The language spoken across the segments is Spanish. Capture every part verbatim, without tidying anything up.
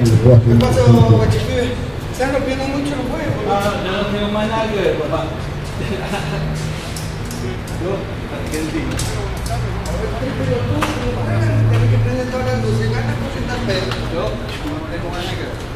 ¿Qué pasó, guachipibe? ¿Se están rompiendo mucho los juegos? Ah, yo no tengo más nada que ver, papá. Yo, argentino. Tienes que prender todas las luces. Ganas por sentar pedo. Yo no tengo más nada que ver.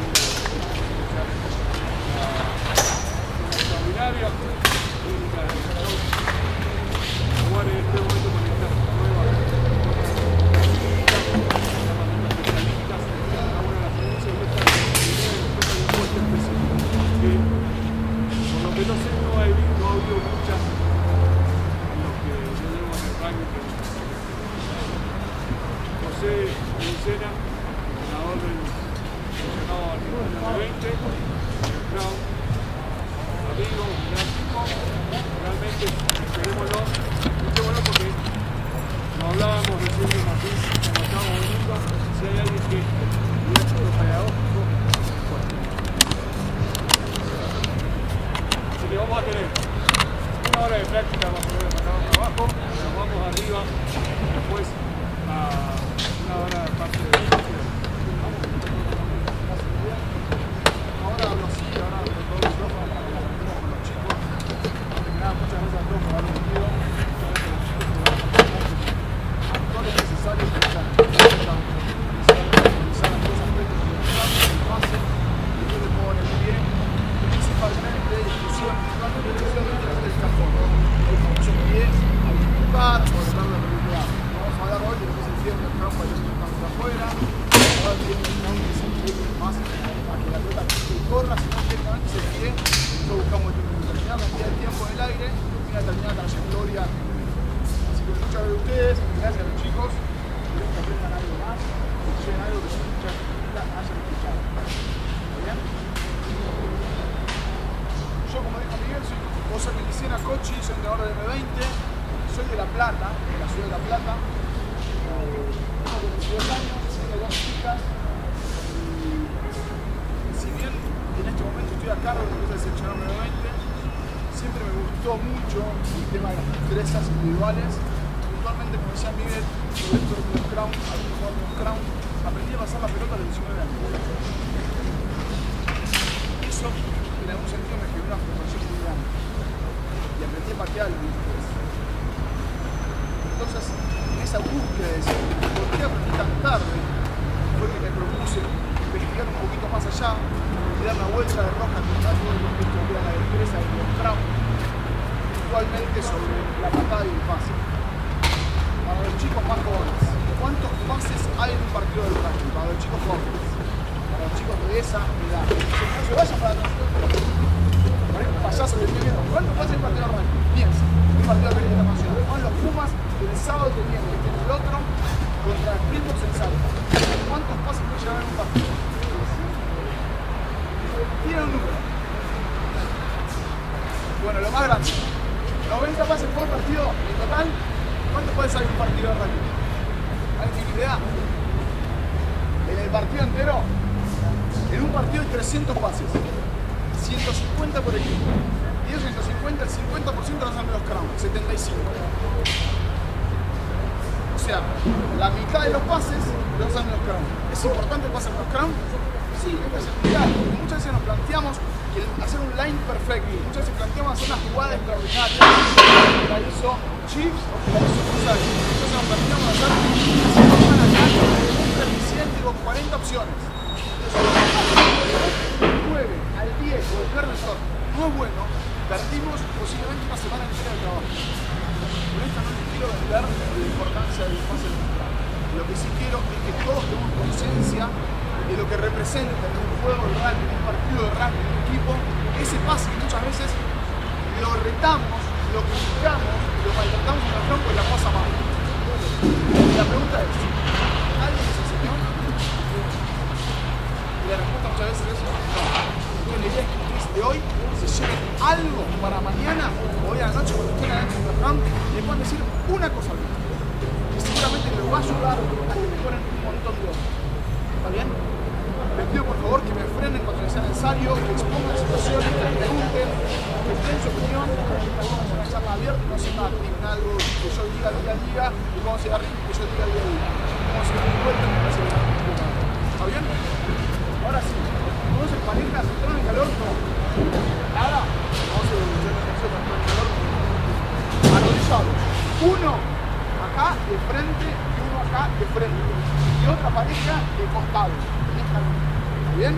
¿Está bien? Ahora sí. Entonces, parejas, entraron en calor, no. Nada. Vamos a evolucionar la acción, entrar en calor. Arrodillados. Uno acá de frente y uno acá de frente. Y otra pareja de costado. ¿Está bien?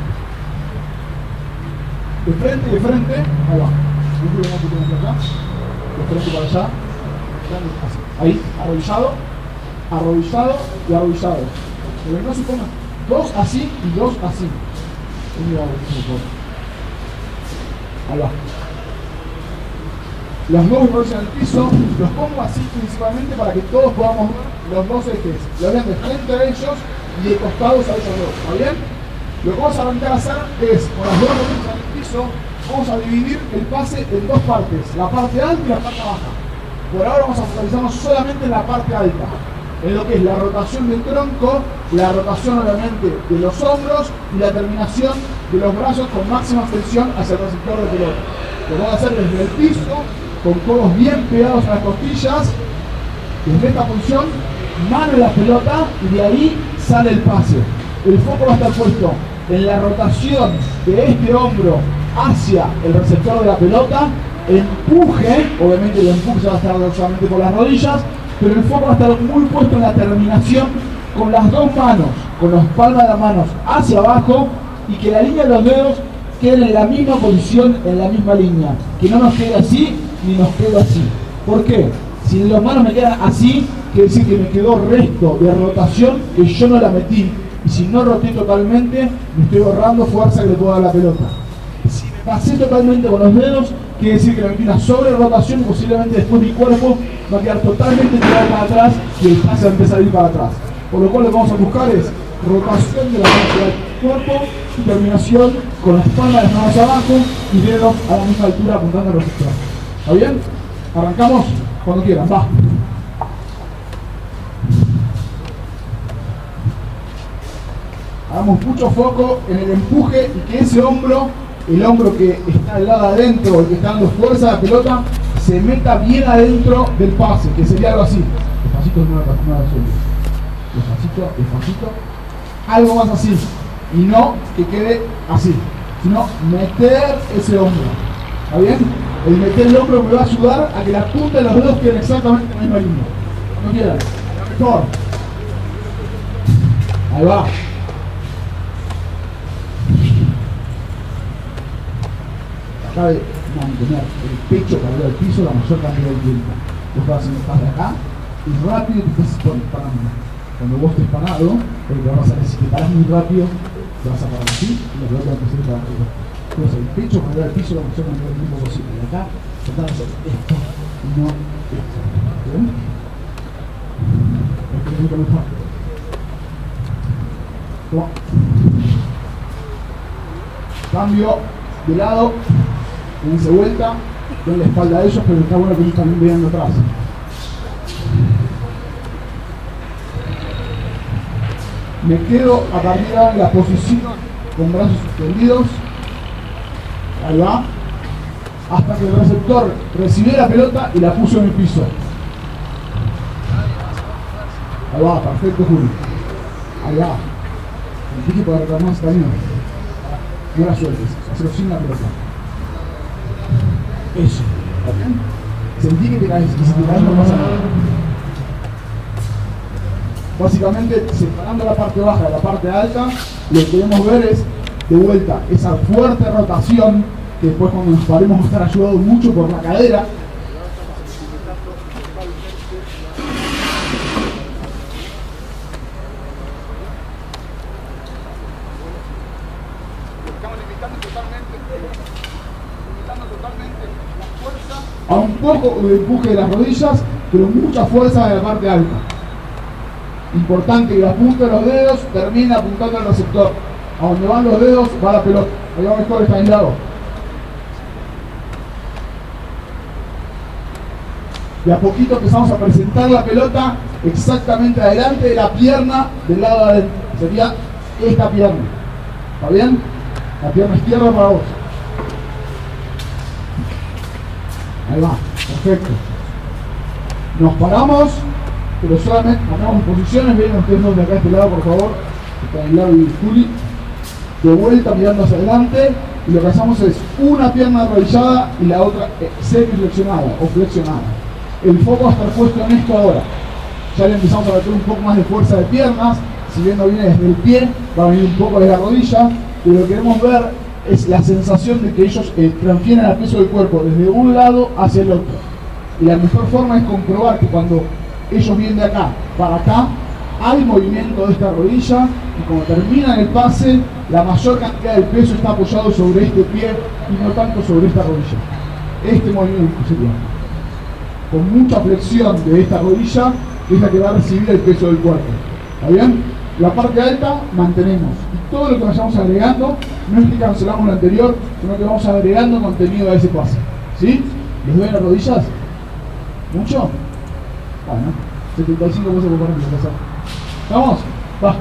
De frente y de frente. Ahí va. Un poquito más que acá. De frente para allá. Ahí, arrodillado, arrodillado y arrodillado. Pero no se pongan dos así y dos así. Ahí va. Los dos brazos en el piso, los pongo así principalmente para que todos podamos ver los dos ejes. Lo vean de frente a ellos y de costados a ellos dos. ¿Está bien? Lo que vamos a arrancar a hacer es, con las dos brazos en el piso, vamos a dividir el pase en dos partes, la parte alta y la parte baja. Por ahora vamos a focalizarnos solamente en la parte alta, en lo que es la rotación del tronco, la rotación obviamente de los hombros y la terminación de los brazos con máxima extensión hacia el receptor de pelota. Lo vamos a hacer desde el piso, con codos bien pegados a las costillas, desde esta posición, mano en la pelota y de ahí sale el pase. El foco va a estar puesto en la rotación de este hombro hacia el receptor de la pelota, empuje, obviamente el empuje se va a estar solamente con las rodillas, pero el foco va a estar muy puesto en la terminación con las dos manos, con las palmas de las manos hacia abajo y que la línea de los dedos quede en la misma posición, en la misma línea, que no nos quede así ni nos quede así. ¿Por qué? Si las manos me quedan así, quiere decir que me quedó resto de rotación que yo no la metí, y si no roté totalmente, me estoy ahorrando fuerza que le puedo dar a la pelota. Si me pasé totalmente con los dedos, quiere decir que me metí una sobre rotación y posiblemente después mi cuerpo va a quedar totalmente tirado para atrás y el pase va a empezar a ir para atrás. Por lo cual lo que vamos a buscar es rotación de la parte del cuerpo y terminación con las palmas de las manos abajo y dedos a la misma altura apuntando al receptor. ¿Está bien? Arrancamos cuando quieran, va. Hagamos mucho foco en el empuje y que ese hombro, el hombro que está al lado adentro, el que está dando fuerza a la pelota, se meta bien adentro del pase, que sería algo así. Despacito, no la sueltes. Despacito, despacito. Algo más así. Y no que quede así, sino meter ese hombro. ¿Está bien? El meter el hombro me va a ayudar a que la punta de los dedos queden exactamente en la misma línea. Cuando quieran. Mejor. Ahí va. Acá de mantener el pecho parado al piso la mayor cantidad de tiempo. Vos vas haciendo paz de acá y rápido te estás parando. Cuando vos estés parado, lo que vas a hacer es si te paras muy rápido, te vas a parar así y la pelota va a empezar a parar arriba. Entonces el pecho parado al piso la mayor cantidad de tiempo posible. Y acá tratar de hacer esto y no esto. ¿Ven? Esto es muy fácil. Toma. Cambio de lado. Dense vuelta, den la espalda a ellos, pero está bueno que ellos también vean atrás. Me quedo a partir de ahora en la posición con brazos extendidos. Ahí va. Hasta que el receptor recibió la pelota y la puso en el piso. Ahí va, perfecto, Juli. Ahí va. Me dije para reclamar esta línea. No la sueltes, hazlo sin la pelota. Eso, ¿está bien? Sentí que te caes, y si te caes no pasa nada. Básicamente, separando la parte baja de la parte alta, lo que queremos ver es, de vuelta, esa fuerte rotación, que después cuando nos paremos va a estar ayudado mucho por la cadera. A un poco de empuje de las rodillas, pero mucha fuerza de la parte alta. Importante que la punta de los dedos termine apuntando al receptor. A donde van los dedos va la pelota. Ahí va mejor, está aislado. De a poquito empezamos a presentar la pelota exactamente adelante de la pierna del lado de adentro. Sería esta pierna. ¿Está bien? La pierna izquierda para vos. Ahí va, perfecto. Nos paramos, pero solamente cambiamos posiciones. Ven ustedes dos de acá a este lado, por favor. Está el lado y Juli. de vuelta mirando hacia adelante, y lo que hacemos es una pierna arrodillada y la otra eh, semiflexionada o flexionada. El foco va a estar puesto en esto ahora. Ya le empezamos a meter un poco más de fuerza de piernas, si bien no viene desde el pie, va a venir un poco de la rodilla, pero lo que queremos ver es la sensación de que ellos eh, transfieren el peso del cuerpo desde un lado hacia el otro. Y la mejor forma es comprobar que cuando ellos vienen de acá para acá, hay movimiento de esta rodilla, y cuando terminan el pase, la mayor cantidad del peso está apoyado sobre este pie y no tanto sobre esta rodilla. Este movimiento sería con mucha flexión de esta rodilla, que es la que va a recibir el peso del cuerpo. ¿Está bien? La parte alta mantenemos, y todo lo que vayamos agregando no es que cancelamos lo anterior, sino que vamos agregando contenido a ese pase. ¿Sí? ¿Les duelen las rodillas? ¿Mucho? Bueno, setenta y cinco pesos por ejemplo. ¿Vamos? Va.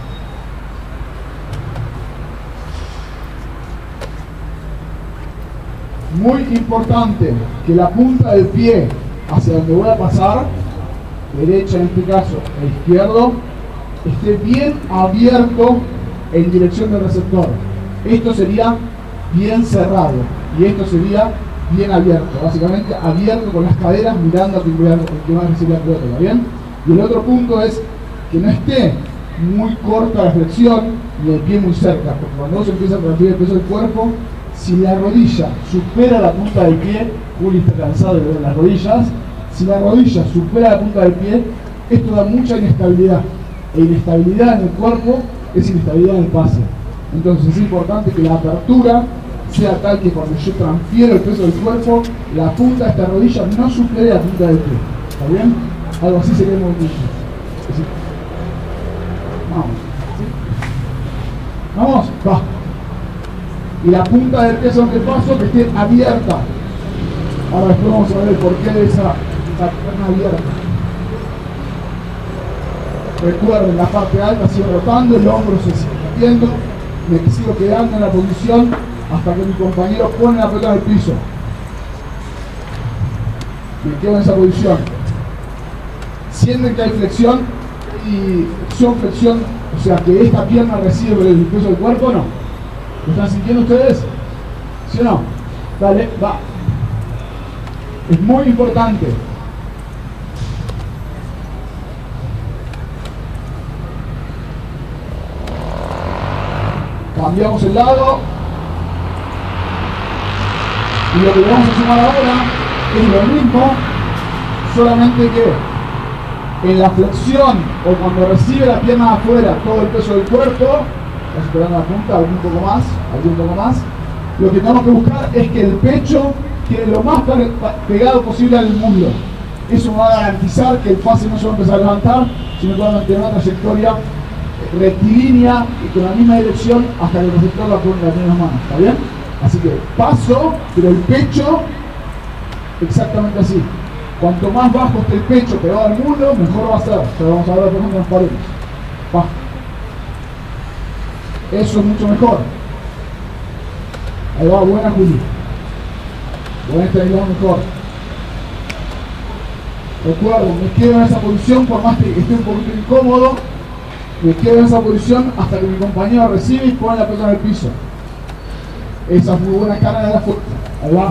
Muy importante que la punta del pie hacia donde voy a pasar, derecha en este caso e izquierdo, esté bien abierto en dirección del receptor. Esto sería bien cerrado y esto sería bien abierto, básicamente abierto con las caderas mirando a quien va a recibir la pelota, ¿está bien? Y el otro punto es que no esté muy corta la flexión ni el pie muy cerca, porque cuando se empieza a transferir el peso del cuerpo, si la rodilla supera la punta del pie, Juli está cansado de ver las rodillas, si la rodilla supera la punta del pie, esto da mucha inestabilidad, e inestabilidad en el cuerpo es inestabilidad en el pase. Entonces es importante que la apertura sea tal que cuando yo transfiero el peso del cuerpo, la punta de esta rodilla no supere la punta del pie. ¿Está bien? Algo así sería el movimiento. Así. Vamos. ¿Sí? Vamos, va. Y la punta del peso del paso que esté abierta. Ahora después vamos a ver el porqué de esa, esa pierna abierta. Recuerden, la parte alta sigue rotando, el hombro se sigue metiendo, me sigo quedando en la posición hasta que mi compañero pone la pelota en el piso. Me quedo en esa posición. Sienten que hay flexión y flexión, flexión, o sea que esta pierna recibe el peso del cuerpo, ¿no? ¿Lo están sintiendo ustedes? ¿Sí o no? Dale, va. Es muy importante. Cambiamos el lado. Y lo que vamos a sumar ahora es lo mismo, solamente que en la flexión o cuando recibe la pierna afuera todo el peso del cuerpo, está superando la punta, un poco más, aquí un poco más, lo que tenemos que buscar es que el pecho quede lo más pegado posible al muslo. Eso va a garantizar que el pase no se va a empezar a levantar, sino que va a mantener una trayectoria rectilínea y con la misma dirección hasta que el receptor la pone en las manos. ¿Está bien? Así que paso, pero el pecho exactamente así. Cuanto más bajo esté el pecho pegado al muslo, mejor va a ser. Pero vamos a ver por ejemplo las paredes. Va. Eso es mucho mejor. Ahí va, buena Juli. Buena estabilidad mejor. Recuerden, me quedo en esa posición por más que esté un poquito incómodo. Me quedo en esa posición hasta que mi compañero recibe y pone la pelota en el piso. Esa es muy buena carga de la fuerza. Ahí va.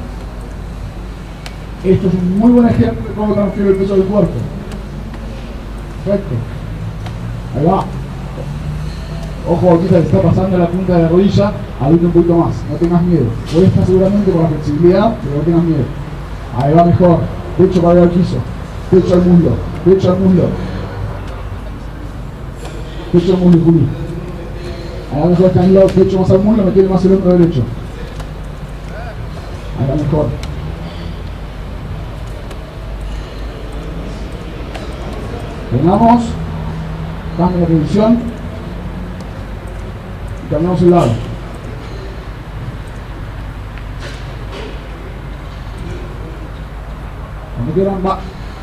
Esto es un muy buen ejemplo de cómo transfiero el peso del cuerpo. Perfecto. Ahí va. Ojo, aquí se está pasando la punta de la rodilla. Ahorita un poquito más. No tengas miedo. Hoy está seguramente con la flexibilidad, pero no tengas miedo. Ahí va mejor. Pecho para ir al piso. Pecho al muslo. Pecho al muslo. Pecho al muslo, Juli. Ahí va mejor, está en el lado, pecho más al muslo, me tiene más el hombro derecho. Ahí va mejor. Frenamos, cambio la posición y cambiamos el lado. Cuando quieran, va.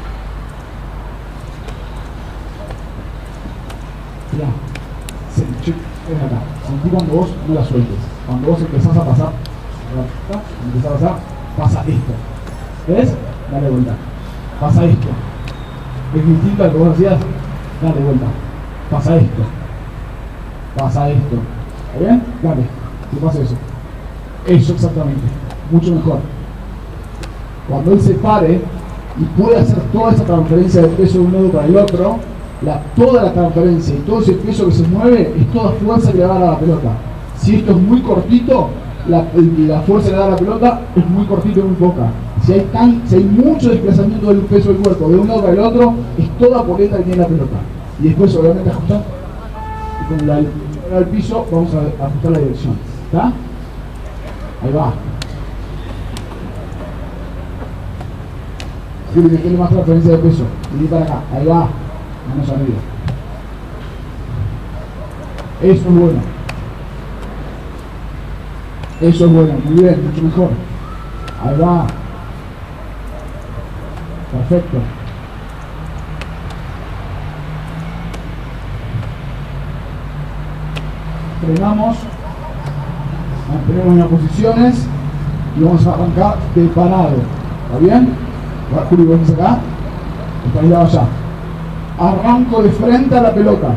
Ya. Sentí, es acá. Sentí cuando vos no la sueltes. Cuando vos empezás a pasar, empezás a pasar, pasa esto. ¿Ves? Dale vuelta. Pasa esto. Es distinto al que vos hacías. Dale vuelta. Pasa esto. Pasa esto. ¿Está bien? Dale, que pase eso. Eso exactamente, mucho mejor. Cuando él se pare y puede hacer toda esa transferencia de peso de un lado para el otro, la, toda la transferencia y todo ese peso que se mueve es toda fuerza que le va a dar a la pelota. Si esto es muy cortito, la, la fuerza que le da a la pelota es muy cortito y muy poca. Si hay, tan, si hay mucho desplazamiento del peso del cuerpo de un lado para el otro, es toda poleta que tiene la pelota. Y después obviamente ajustar y con la, el piso vamos a ajustar la dirección. ¿Está? Ahí va. Juli, que tiene más transferencia de peso. Vení para acá. Ahí va. Manos arriba. Eso es bueno. Eso es bueno. Muy bien. Mucho mejor. Ahí va. Perfecto. Frenamos. Mantenemos las posiciones y vamos a arrancar de parado. ¿Está bien? Juli, ¿venís acá? Está mirado allá. Arranco de frente a la pelota.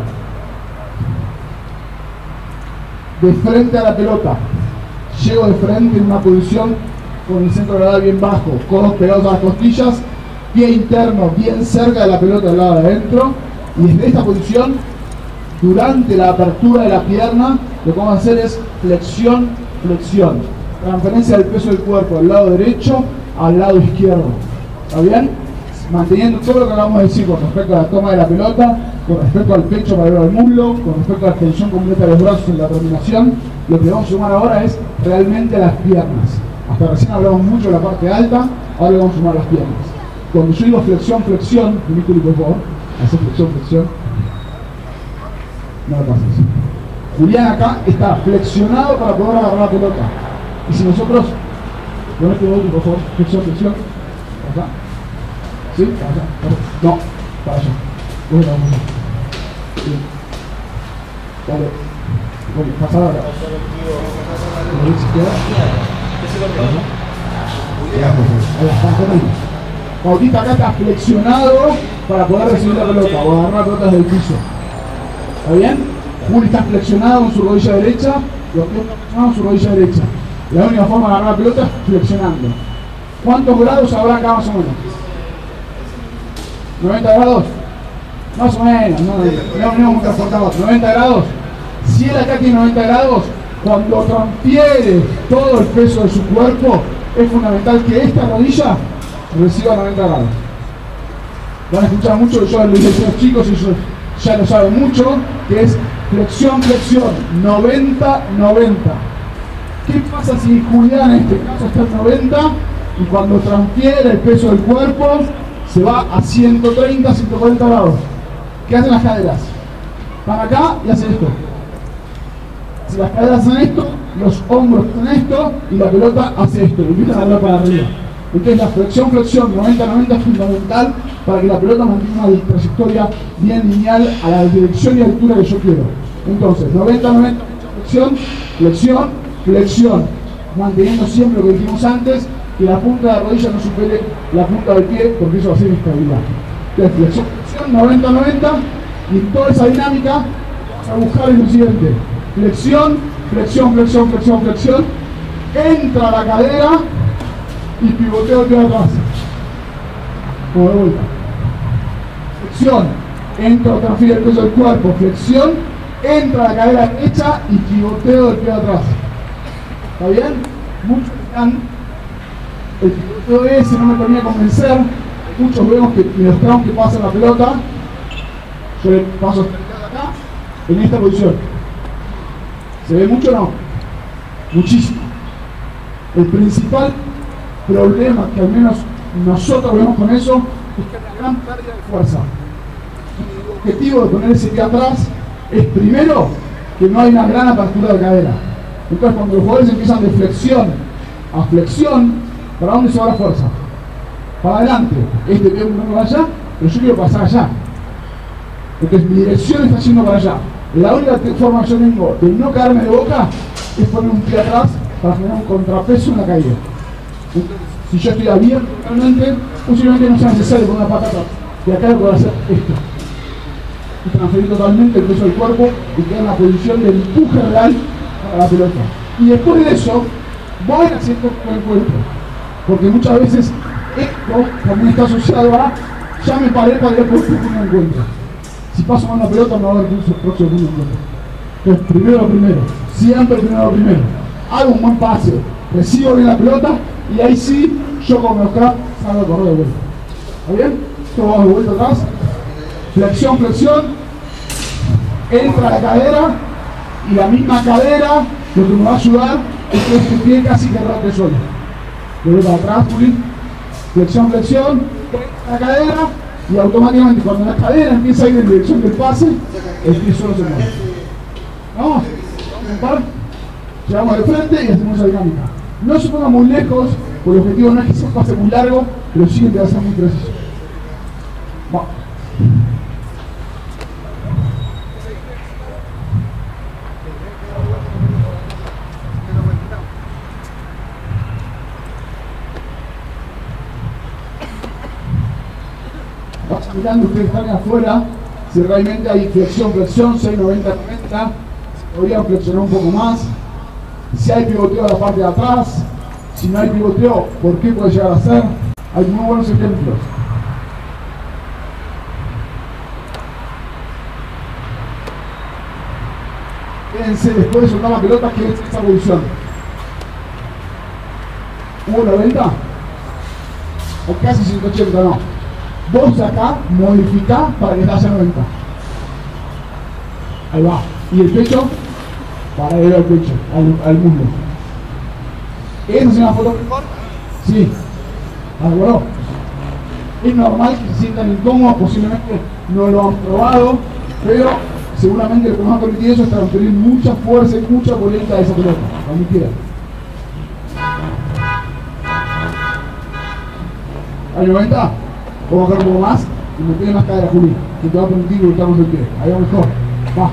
De frente a la pelota. Llego de frente en una posición con el centro gradual bien bajo, codos pegados a las costillas, pie interno bien cerca de la pelota del lado de adentro. Y desde esta posición, durante la apertura de la pierna, lo que vamos a hacer es flexión, flexión. Transferencia del peso del cuerpo del lado derecho al lado izquierdo. ¿Está bien? Manteniendo todo lo que acabamos de decir con respecto a la toma de la pelota, con respecto al pecho paralelo al muslo, con respecto a la extensión completa de los brazos en la terminación. Lo que vamos a sumar ahora es realmente las piernas. Hasta recién hablamos mucho de la parte alta, ahora vamos a sumar las piernas. Cuando yo digo flexión, flexión, Juli, por favor, hacer flexión, flexión. No lo pases. Julián acá está flexionado para poder agarrar la pelota. Y si nosotros, ponete otro, por favor, flexión, flexión. ¿Acá? ¿Sí? ¿Para allá? No, para allá. Bueno, vamos allá. Bien. Dale. Bueno, pasa ahora. ¿La derecha izquierda? Paulita acá está flexionado para poder recibir la pelota o agarrar la pelota desde el piso. ¿Está bien? Juli está flexionado con su rodilla derecha, los pies flexionados con su rodilla derecha. La única forma de agarrar la pelota es flexionando. ¿Cuántos grados habrá acá más o menos? ¿noventa grados? Más o menos, no, no, no, no transportamos. ¿noventa grados? Si él acá tiene noventa grados, cuando transfiere todo el peso de su cuerpo, es fundamental que esta rodilla reciba noventa grados. Van a escuchar mucho, yo les decía a los chicos y ellos ya lo saben mucho, que es flexión, flexión, noventa, noventa. ¿Qué pasa si Julián en este caso está en noventa y cuando transfiere el peso del cuerpo se va a ciento treinta, ciento cuarenta grados? ¿Qué hacen las caderas? Van acá y hacen esto. Si las caderas hacen esto, los hombros hacen esto y la pelota hace esto, y empiezan a hablar para arriba. Entonces la flexión, flexión, noventa, noventa es fundamental para que la pelota mantenga una trayectoria bien lineal a la dirección y altura que yo quiero. Entonces, noventa, noventa, flexión, flexión, flexión, manteniendo siempre lo que dijimos antes, que la punta de la rodilla no supere la punta del pie, porque eso va a ser inestabilidad. Entonces, flexión, flexión, noventa, noventa, y en toda esa dinámica vamos a buscar lo siguiente: flexión, flexión, flexión, flexión, flexión, entra la cadera y pivoteo el pie atrás. Como de vuelta. Flexión, entra, transfiere el peso del cuerpo, flexión, entra la cadera derecha y pivoteo del pie atrás. ¿Está bien? Muchos están. El pivoteo ese no me termina de convencer. Muchos vemos que los tramos que pasan la pelota, yo le paso acá, en esta posición. ¿Se ve mucho o no? Muchísimo. El principal problema que al menos nosotros vemos con eso es que hay una gran pérdida de fuerza. El objetivo de poner ese pie atrás es primero que no hay una gran apertura de cadera. Entonces cuando los jugadores empiezan de flexión a flexión, ¿para dónde se va la fuerza? Para adelante. Este pie no va allá, pero yo quiero pasar allá. Entonces mi dirección está yendo para allá. La única forma que yo tengo de no caerme de boca es poner un pie atrás para generar un contrapeso en la caída. Entonces, si yo estoy abierto realmente, posiblemente no sea necesario poner una pata atrás. De acá puedo hacer esto. Y transferir totalmente el peso del cuerpo y quedar en la posición de empuje real a la pelota. Y después de eso, voy haciendo con el cuerpo. Porque muchas veces esto también está asociado a ya me paré para ir por el primer encuentro. Si paso con la pelota no va a haber un próximo primer encuentro. Entonces, primero lo primero. Siempre primero lo primero. Hago un buen pase, recibo bien la pelota y ahí sí, yo como acá salgo a correr de vuelta. ¿Está bien? Esto vamos de vuelta atrás. Flexión, flexión. Entra la cadera y la misma cadera lo que me va a ayudar es que este pie casi que rote solo. Lo voy para atrás, Juli. Flexión, flexión. La cadera y automáticamente cuando la cadera empieza a ir en dirección del pase, el pie solo se mueve. Vamos, un par. Llegamos de frente y hacemos esa dinámica. No se pongan muy lejos, porque el objetivo no es que se pase muy largo, pero sí que va a ser muy preciso. Vamos. Vas mirando ustedes que están afuera, si realmente hay flexión, flexión, seis noventa noventa, podrían flexionar un poco más. Si hay pivoteo a la parte de atrás, si no hay pivoteo, ¿por qué puede llegar a ser? Hay muy buenos ejemplos. Quédense después de soltar la pelota, que es esa posición. uno noventa o casi ciento ochenta, no. Vos acá modificá para que te haya noventa. Ahí va. Y el pecho, para ir al pecho, al, al muslo. ¿Esa es una foto mejor? Sí. ¿Acuerdo? Es normal que se sientan incómodos, posiblemente no lo han probado, pero seguramente lo que nos ha permitido eso es transferir mucha fuerza y mucha polenta de esa pelota, cuando quieran. ¿Hay noventa? Vamos a bajar un poco más y me pide más cadera, Juli, que te va a permitir voltarnos el pie. Ahí va mejor. Va.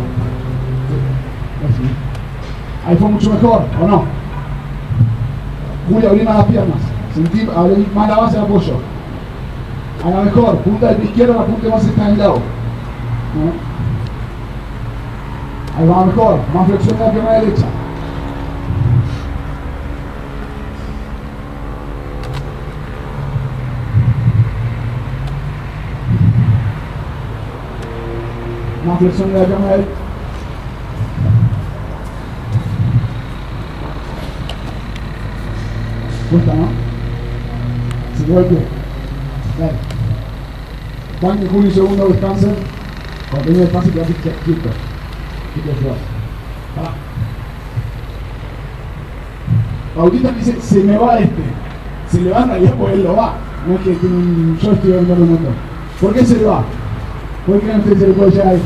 Ahí fue mucho mejor, ¿o no? Juli, abrí más las piernas. Sentí, abrí más la base de apoyo. A la mejor, punta del pie izquierdo, la punta más está en el lado. ¿No? Ahí va mejor, más flexión de la pierna derecha. Más flexión de la pierna derecha. Cuesta, ¿no? Se quedó el pie. Dale. Banque Juli, segundo, descansen. Cuando tenga descanso, quedate quieto. Pará. Bautista dice, se me va este. Se le va en realidad porque él lo va. No es que tiene un... yo estoy dando un montón. ¿Por qué se le va? ¿Por qué no se le puede llegar ahí?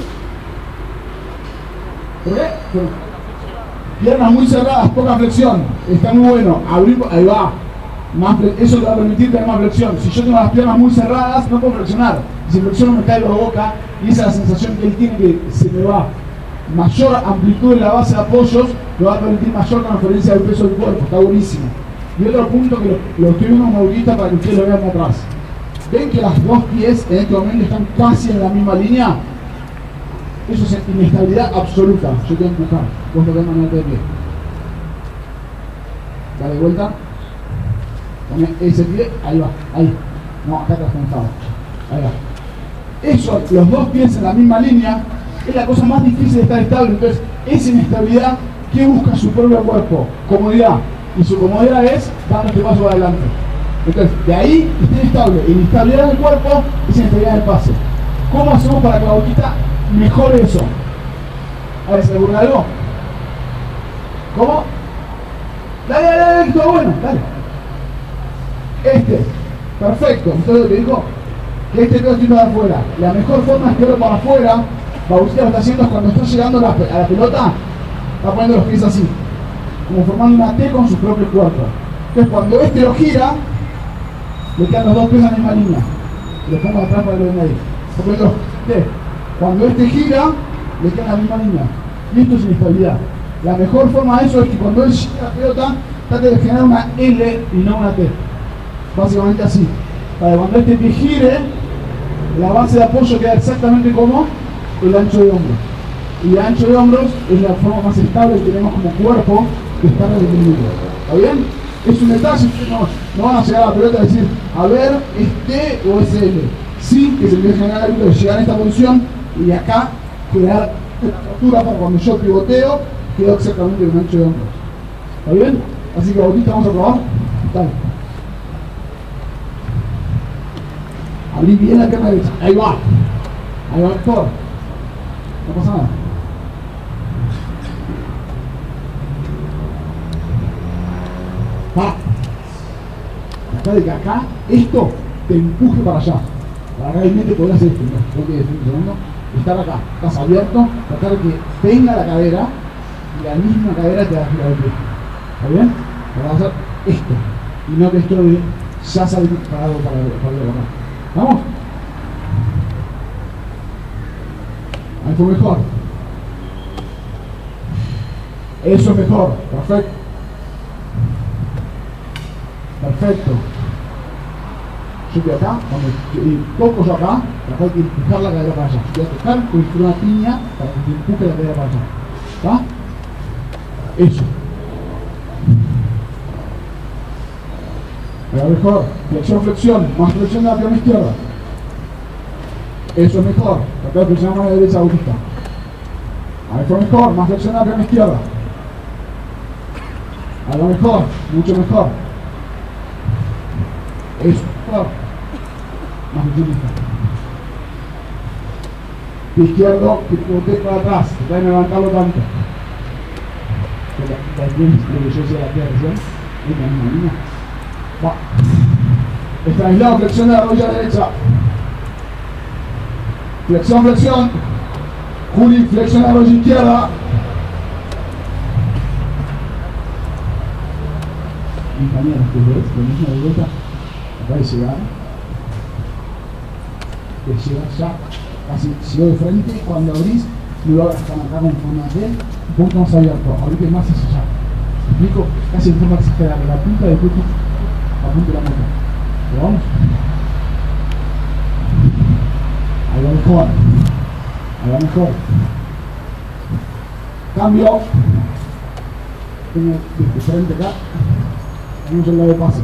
¿Por qué? Por... piernas muy cerradas, poca flexión. Está muy bueno. Abrir, ahí va. Más, eso le va a permitir tener más flexión. Si yo tengo las piernas muy cerradas, no puedo flexionar. Si flexiono me cae la boca y esa es la sensación que él tiene que se me va. Mayor amplitud en la base de apoyos le va a permitir mayor transferencia del peso del cuerpo. Está buenísimo. Y otro punto que lo, lo estoy viendo como autista para que ustedes lo vean de atrás. ¿Ven que las dos pies en este momento están casi en la misma línea? Eso es inestabilidad absoluta. Yo te voy a empujar. Vos lo ves manera de pie. Dale vuelta. Pone ese pie. Ahí va. Ahí. No, acá atrás conectado. Ahí va. Eso, los dos pies en la misma línea, es la cosa más difícil de estar estable. Entonces, esa inestabilidad, ¿qué busca su propio cuerpo? Comodidad. Y su comodidad es dar este paso para adelante. Entonces, de ahí está inestable. Y la inestabilidad del cuerpo es inestabilidad del pase. ¿Cómo hacemos para que la boquita mejore eso? A ver, ¿se le ocurre algo? ¿Cómo? Dale, dale, dale, que todo bueno, dale. Este, perfecto. Entonces, lo que dijo, que este pedo tiro de afuera. La mejor forma de tirarlo para afuera, Bautista lo está haciendo es cuando está llegando a la, a la pelota, está poniendo los pies así, como formando una T con su propio cuerpo. Entonces, cuando este lo gira, le quedan los dos pies en la misma línea. Lo pongo atrás para que lo vean ahí. T. Cuando este gira, le queda en la misma línea. Y esto es inestabilidad. La mejor forma de eso es que cuando él gira la pelota, trate de generar una L y no una T. Básicamente así. Para que cuando este pie gire, la base de apoyo queda exactamente como el ancho de hombro. Y el ancho de hombros es la forma más estable que tenemos como cuerpo de estar en el equilibrio. ¿Está bien? Es un detalle, no, no van a llegar a la pelota a decir, a ver, ¿es T o es L? Sí, que se empieza a ganar de llegar a esta posición y acá crear una altura para cuando yo pivoteo, quedó exactamente el ancho de hombros. ¿Está bien? Así que Bautista, vamos a probar. Dale. Abrí bien la pierna derecha. Ahí va. Ahí va, Héctor. No pasa nada. Va. Acá de que acá, esto te empuje para allá. Para realmente poder hacer esto. No te estoy funcionando. Estar acá. Estás abierto. Tratar de que venga la cadera y la misma cadera te va a girar el pie. ¿Está bien? Para hacer esto. Y no que esto de ya salir parado para el acá. ¿Vamos? Ahí fue mejor. Eso es mejor. Perfecto. Perfecto. Yo estoy acá, cuando toco yo acá, tratar de empujar la cadera para allá. Yo voy a tocar con una piña para que te empuje la cadera para allá. ¿Está? Eso. A lo mejor, flexión, flexión, más flexión de la pierna izquierda. Eso es mejor. Tratar de flexionar la mano derecha, Bautista. A lo mejor, mejor, más flexión de la pierna izquierda. A lo mejor, mucho mejor. Eso, mejor. Más flexión izquierda. Pie izquierdo, que bote para atrás. Traten de levantarlo tanto. También lo que yo decía la pierna recién. Es la misma línea. Va. Está aislado, flexión de la rodilla derecha. Flexión, flexión. Juli, flexión de la rodilla izquierda. Compañeros, que ves, lo mismo de vuelta. Acá de llegar. De llegar ya. Casi sigo de frente. Cuando abrís, me lo hagas tan acá con forma de un poquito más abierto. Ahorita más hacia allá. ¿Me explico? Casi en forma exagerada. La punta del cuerpo. La punta de la moto. ¿Lo vamos? Ahí va mejor. Ahí va mejor. Cambio. Tengo de frente acá. Tenemos el lado de pase.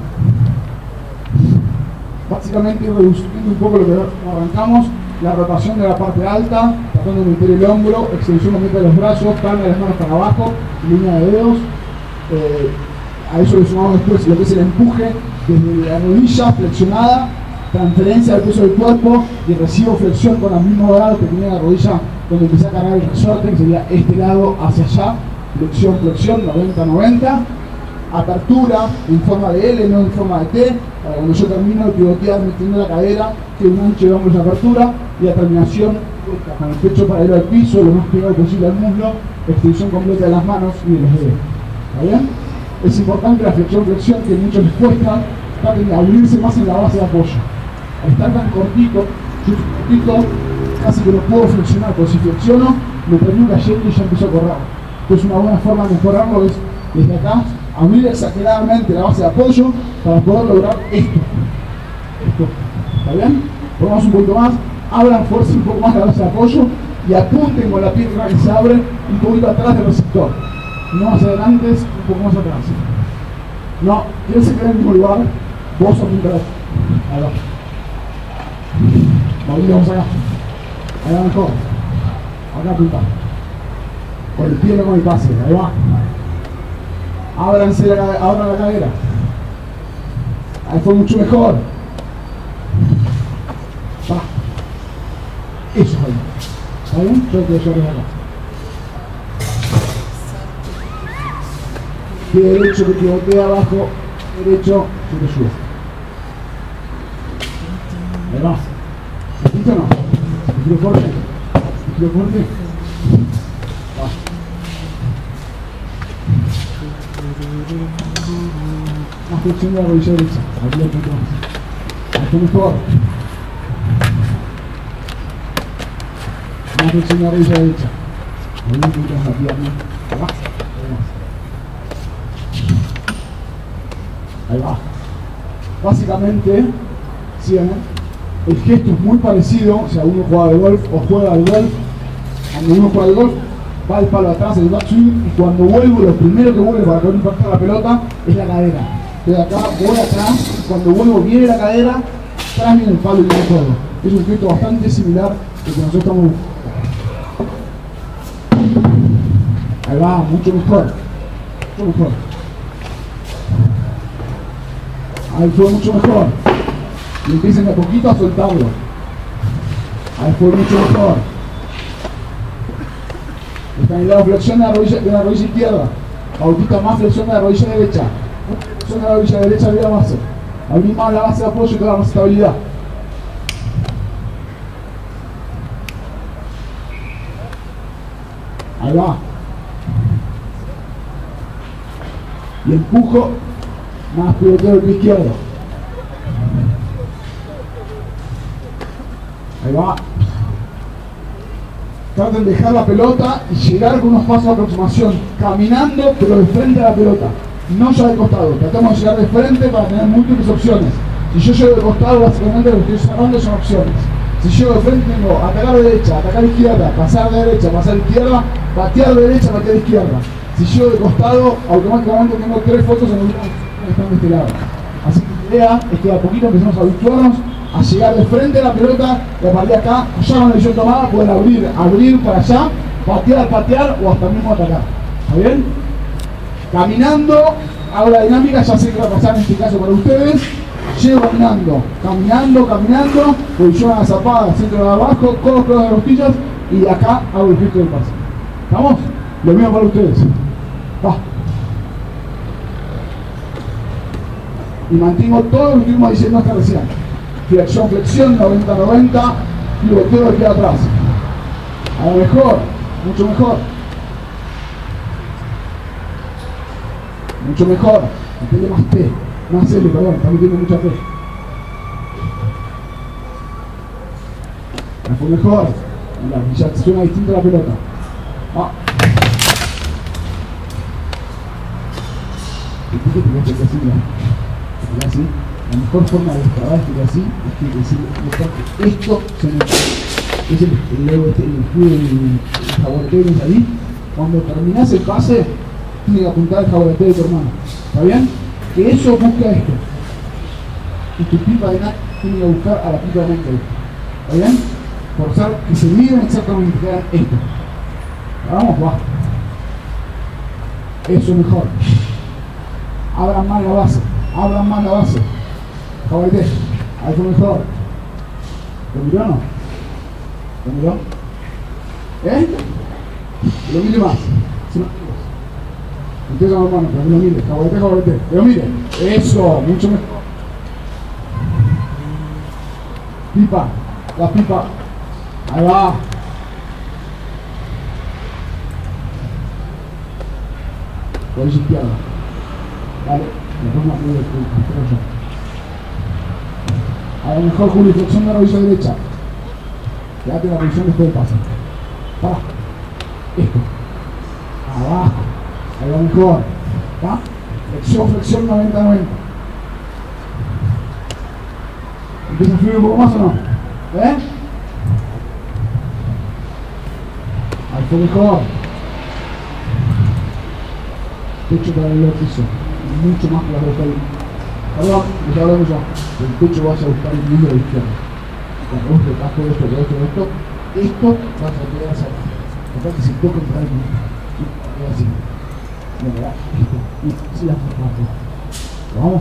Básicamente reduciendo un poco lo que arrancamos. La rotación de la parte alta. Tratando de meter el hombro. Extensión completa de los brazos. Palma de las manos para abajo. Línea de dedos. Eh, a eso le sumamos después lo que es el empuje desde la rodilla flexionada, transferencia del peso del cuerpo y recibo flexión con el mismo grado que tenía la rodilla donde empecé a cargar el resorte, que sería este lado hacia allá, flexión, flexión, noventa noventa, apertura en forma de L, no en forma de T, para cuando yo termino de pivotear metiendo la cadera, que un ancho de hombros de apertura y la terminación con el pecho paralelo al piso, lo más pegado posible al muslo, extensión completa de las manos y de los dedos. ¿Está bien? Es importante la flexión-flexión que a muchos les cuesta, traten de abrirse más en la base de apoyo. Al estar tan cortito, yo cortito, casi que no puedo flexionar, pero si flexiono, me termino cayendo y ya empiezo a correr. Entonces una buena forma de mejorarlo es desde acá, abrir exageradamente la base de apoyo para poder lograr esto. Esto. ¿Está bien? Ponemos un poquito más, abran fuerza un poco más la base de apoyo y apunten con la pierna que se abre un poquito atrás del receptor. No hacia adelante, un poco más atrás. No, ¿quién se queda en el mismo lugar? Vos apuntar. Ahí va. Vamos, vamos acá. Ahí va mejor. Acá apuntar. Con el pie, no con el pase. Ahí va. Ábranse la, abran la cadera. Ahí fue mucho mejor. Va. Eso es ahí. ¿Está bien? Yo te llevo acá. Pie derecho que te botea abajo, derecho, yo te subo. Ahí va. ¿Sentiste o no? ¿Giro fuerte? ¿Giro fuerte? Va. Más flexión de la rodilla derecha. Aquí lo punto más. Ahí está mejor. Más flexión de la rodilla derecha. Ahí lo punto más la pierna. Ahí va. Ahí va. Básicamente, ¿sí, eh? El gesto es muy parecido, o sea, uno juega al golf o juega al golf, Cuando uno juega al golf, va el palo atrás, el backswing, y cuando vuelvo, lo primero que vuelve para poder impactar la pelota es la cadera. Estoy acá, voy atrás, y cuando vuelvo viene la cadera, atrás viene el palo y viene todo. Es un efecto bastante similar al que nosotros estamos buscando. Ahí va, mucho mejor. Mucho mejor. Ahí fue mucho mejor. Y empiecen de a poquito a soltarlo. Ahí fue mucho mejor. Está en el lado flexión de la rodilla, de la rodilla izquierda. Bautista más flexión de la rodilla derecha. Flexión de la rodilla derecha de la base. Abrir más la base de apoyo y te da más estabilidad. Ahí va. Y empujo más piloteo del pie izquierdo. Ahí va. Traten de dejar la pelota y llegar con unos pasos de aproximación, caminando pero de frente a la pelota, no ya de costado. Tratamos de llegar de frente para tener múltiples opciones. Si yo llego de costado, básicamente lo que estoy cerrando son opciones. Si llego de frente, tengo atacar derecha, atacar izquierda, pasar de derecha, pasar izquierda, batear derecha, batear izquierda. Si llego de costado, automáticamente tengo tres fotos en el grupo que están de este lado. Así que la idea es que a poquito empecemos a habituarnos a llegar de frente a la pelota y a partir de acá, ya con la visión tomada, poder abrir, abrir para allá, patear, patear o hasta mismo atacar. ¿Está bien? Caminando, hago la dinámica, ya sé que va a pasar en este caso para ustedes. Llego caminando, caminando, caminando, posición a la zapada, centro de abajo, codos, codos de rostillas y acá hago el gesto del pase. ¿Estamos? Lo mismo para ustedes. Va. Y mantengo todo lo que estuvimos diciendo hasta recién. Flexión, flexión, noventa noventa, pivoteo aquí atrás. A lo mejor, mucho mejor. Mucho mejor. Metele más P, más L, perdón, está metiendo mucha P. Me fue mejor. Mira, ya suena distinto la pelota. Ah. Así. La mejor forma de destrabar esto así es que decir esto se me es el el el el jaboreteo ahí. Cuando terminás el pase, tienes que apuntar el jaboreteo de tu hermano. ¿Está bien? Que eso busca esto. Y tu pipa de nada tiene que buscar a la pipa de Michael. ¿Está bien? Forzar que se miren exactamente que hagan esto. Vamos, va. Eso es mejor. Abran más la base. Abran más la base. Jabalete, ahí fue mejor. ¿Lo miró o no? ¿Lo miró? ¿Eh? Lo mire más. Si no, empieza con hermano, pero que lo mire. Jabalete, jabalete. Que lo mire. Eso, mucho mejor. Pipa, la pipa. Ahí va. Rodilla izquierda. Vale, me pongo a medio el a lo mejor Julio, flexión de la rodilla derecha. Quédate la posición después del pase. Para. Esto. Abajo. A lo mejor. ¿Va? Flexión, flexión, noventa noventa. ¿Empieza a fluir un poco más o no? ¿Eh? Ahí fue mejor. Pecho para el piso. Mucho más que la boca ahí. Perdón, ya hablamos ya. El pecho vas a buscar el número izquierdo. Cuando vos tocas todo esto, todo esto, esto, esto vas a quedar hacia abajo. Aparte si toca entrar en el así. Bueno, va, esto. Y así la forma. Vamos.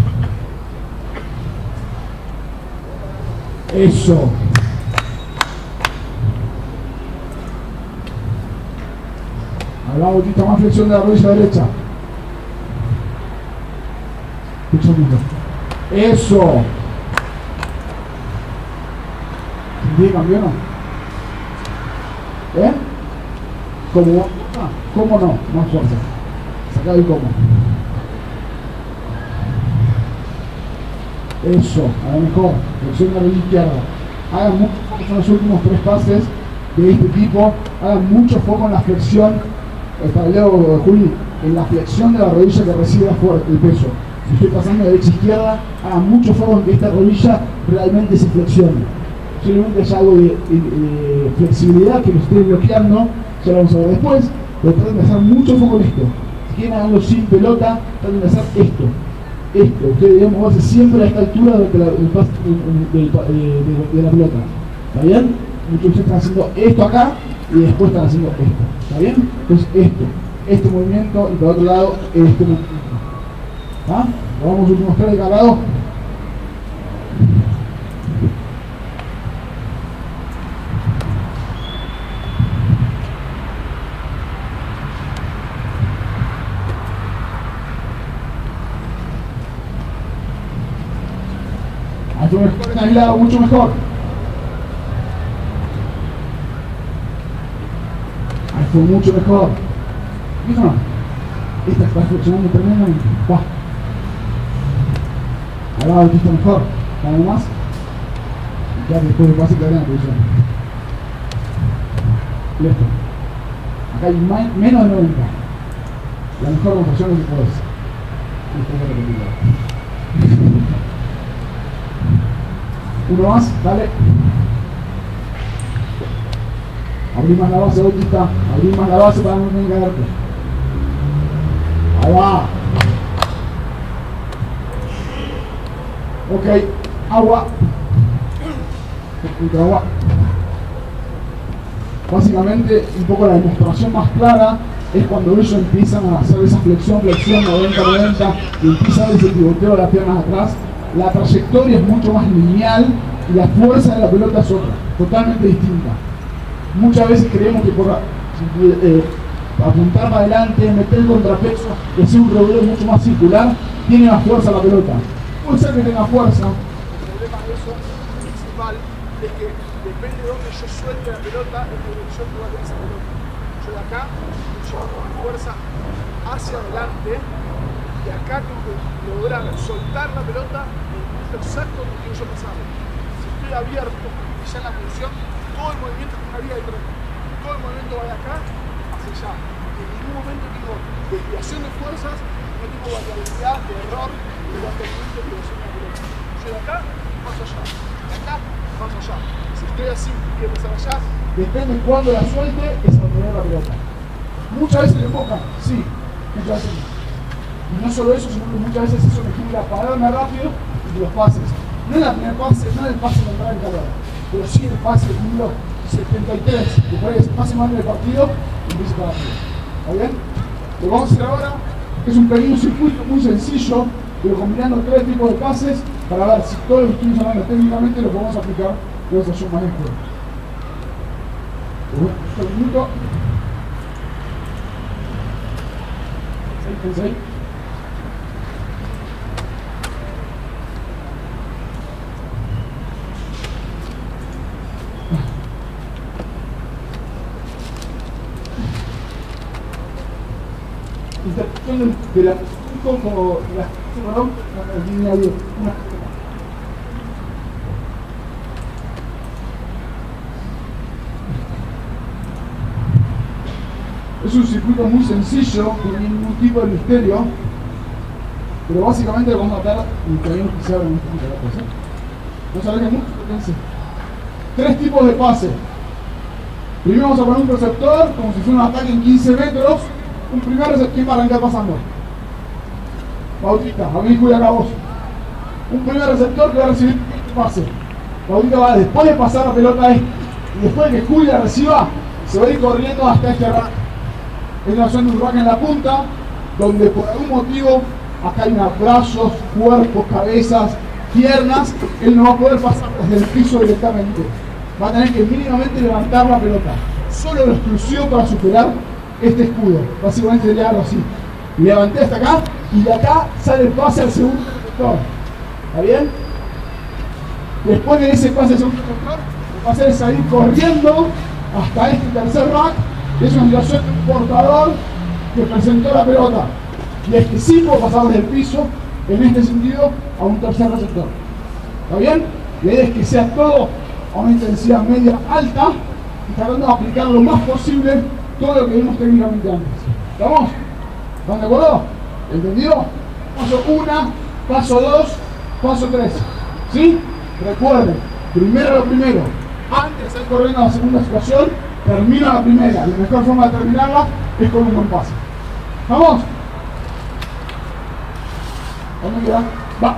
Eso. A la botita más flexión de la rodilla derecha. Eso. ¿Sí cambió o no? ¿Eh? ¿Cómo? Ah, ¿cómo no? Más fuerza. Saca el cómo. Eso, a lo mejor. Flexión de la rodilla izquierda. Hagan mucho foco en los últimos tres pases de este tipo. Hagan mucho foco en la flexión. Para el dedo, Juli, en la flexión de la rodilla que recibe fuerte el peso. Si estoy pasando de derecha a izquierda, hagan mucho foco en que esta rodilla realmente se flexione. Simplemente es algo de, de, de flexibilidad que lo esté bloqueando, ya lo vamos a ver después, pero traten de hacer mucho foco en esto. Si quieren hacerlo sin pelota, traten de hacer esto. Esto, ustedes deben moverse siempre a esta altura de la, del, del, de, de, de la pelota. ¿Está bien? Muchos de ustedes están haciendo esto acá y después están haciendo esto. ¿Está bien? Entonces esto, este movimiento y por otro lado este movimiento. ¿Ah? Vamos últimos tres de cada lado. Mucho mejor en aislado, mucho mejor. Ahí fue mucho mejor. ¿Viste o no? Esta está funcionando tremendamente. Va. Ahora va, aquí está mejor. ¿Algo más? Ya después de pase que hagan la posición. Listo. Acá hay más, menos de noventa. La mejor rotación que puedes. Esto es lo que uno más, dale. Abrí más la base, Bautista. Abrí más la base para no tener que caerte. Ahí va. Ok, agua. Un agua. Básicamente, un poco la demostración más clara es cuando ellos empiezan a hacer esa flexión, flexión, noventa noventa, y empiezan a ver ese pivoteo de las piernas atrás. La trayectoria es mucho más lineal y la fuerza de la pelota es otra, totalmente distinta. Muchas veces creemos que por eh, apuntar para adelante, meter el contrapeso y hacer un rodeo mucho más circular, tiene más fuerza la pelota. Puede ser que tenga fuerza. El problema de eso principal es que depende de dónde yo suelte la pelota, es la dirección que va a tener esa pelota. Yo de acá llevo con fuerza hacia adelante y acá tengo que lograr soltar la pelota en el punto exacto donde quiero yo pasar. Si estoy abierto y ya en la posición, todo el movimiento es una vía de tren. Todo el movimiento va de acá hacia allá. En ningún momento tengo desviación de fuerzas, no tengo variabilidad de error de mantenimiento de dirección de la pelota. Yo de acá paso allá, de acá paso allá. Si estoy así y quiero pasar allá, depende de cuándo la suelte, es mantener la pelota. Muchas veces le enfocan, sí, muchas veces no. Y no solo eso, sino que muchas veces eso me genera pararme rápido y los pases. No en la primera pase, no en el pase de entrar en calor, pero sí en el pase del número setenta y tres, que por ahí es el pase más del partido y empieza para arriba. ¿Está bien? Lo que vamos a hacer ahora es un pequeño circuito muy sencillo, pero combinando tres tipos de pases para ver si todo lo que estuvimos hablando técnicamente lo podemos aplicar en nuestra suma de juego. Un minuto. seis, seis. Interpretación de la como la línea diez. Es un circuito muy sencillo, no tiene ningún tipo de misterio, pero básicamente lo vamos a dar y todavía no quisiera ver un poquito la cosa. No se alejen mucho, fíjense. Tres tipos de pase. Primero vamos a poner un receptor, como si fuera un ataque en quince metros. Un primer receptor, ¿quién va a arrancar pasando? Bautista, a mí Julia acá vos. Un primer receptor que va a recibir el pase. Bautista va después de pasar la pelota a este, y después de que Julia reciba, se va a ir corriendo hasta este rack. Es una zona de un rack en la punta, donde por algún motivo, acá hay unos brazos, cuerpos, cabezas, piernas, él no va a poder pasar desde el piso directamente. Va a tener que mínimamente levantar la pelota. Solo lo exclusivo para superar este escudo. Básicamente sería algo así. Levanté hasta acá y de acá sale el pase al segundo receptor. ¿Está bien? Después de ese pase al segundo receptor, lo que va a hacer es salir corriendo hasta este tercer rack. Es una situación de un portador que presentó la pelota. Y es que sí puedo pasar desde el piso, en este sentido, a un tercer receptor. ¿Está bien? La idea es que sea todo a una intensidad media alta y tratando de aplicar lo más posible todo lo que vimos técnicamente antes. ¿Estamos? ¿Están de acuerdo? ¿Entendido? Paso uno, paso dos, paso tres. ¿Sí? Recuerden, Primero lo primero. Antes de estar corriendo la segunda situación, termina la primera. La mejor forma de terminarla es con un buen pase. ¡Vamos! ¿Dónde queda? Va.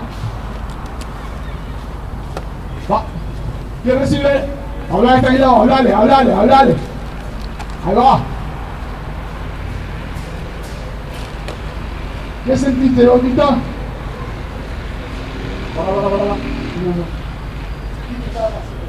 Va. ¿Quién recibe? Habla de este lado, hablale, hablale, hablale. Ahí va. ¿Qué sentiste, Bautista? Para, para, para, para. No, no. ¿Qué estaba pasando?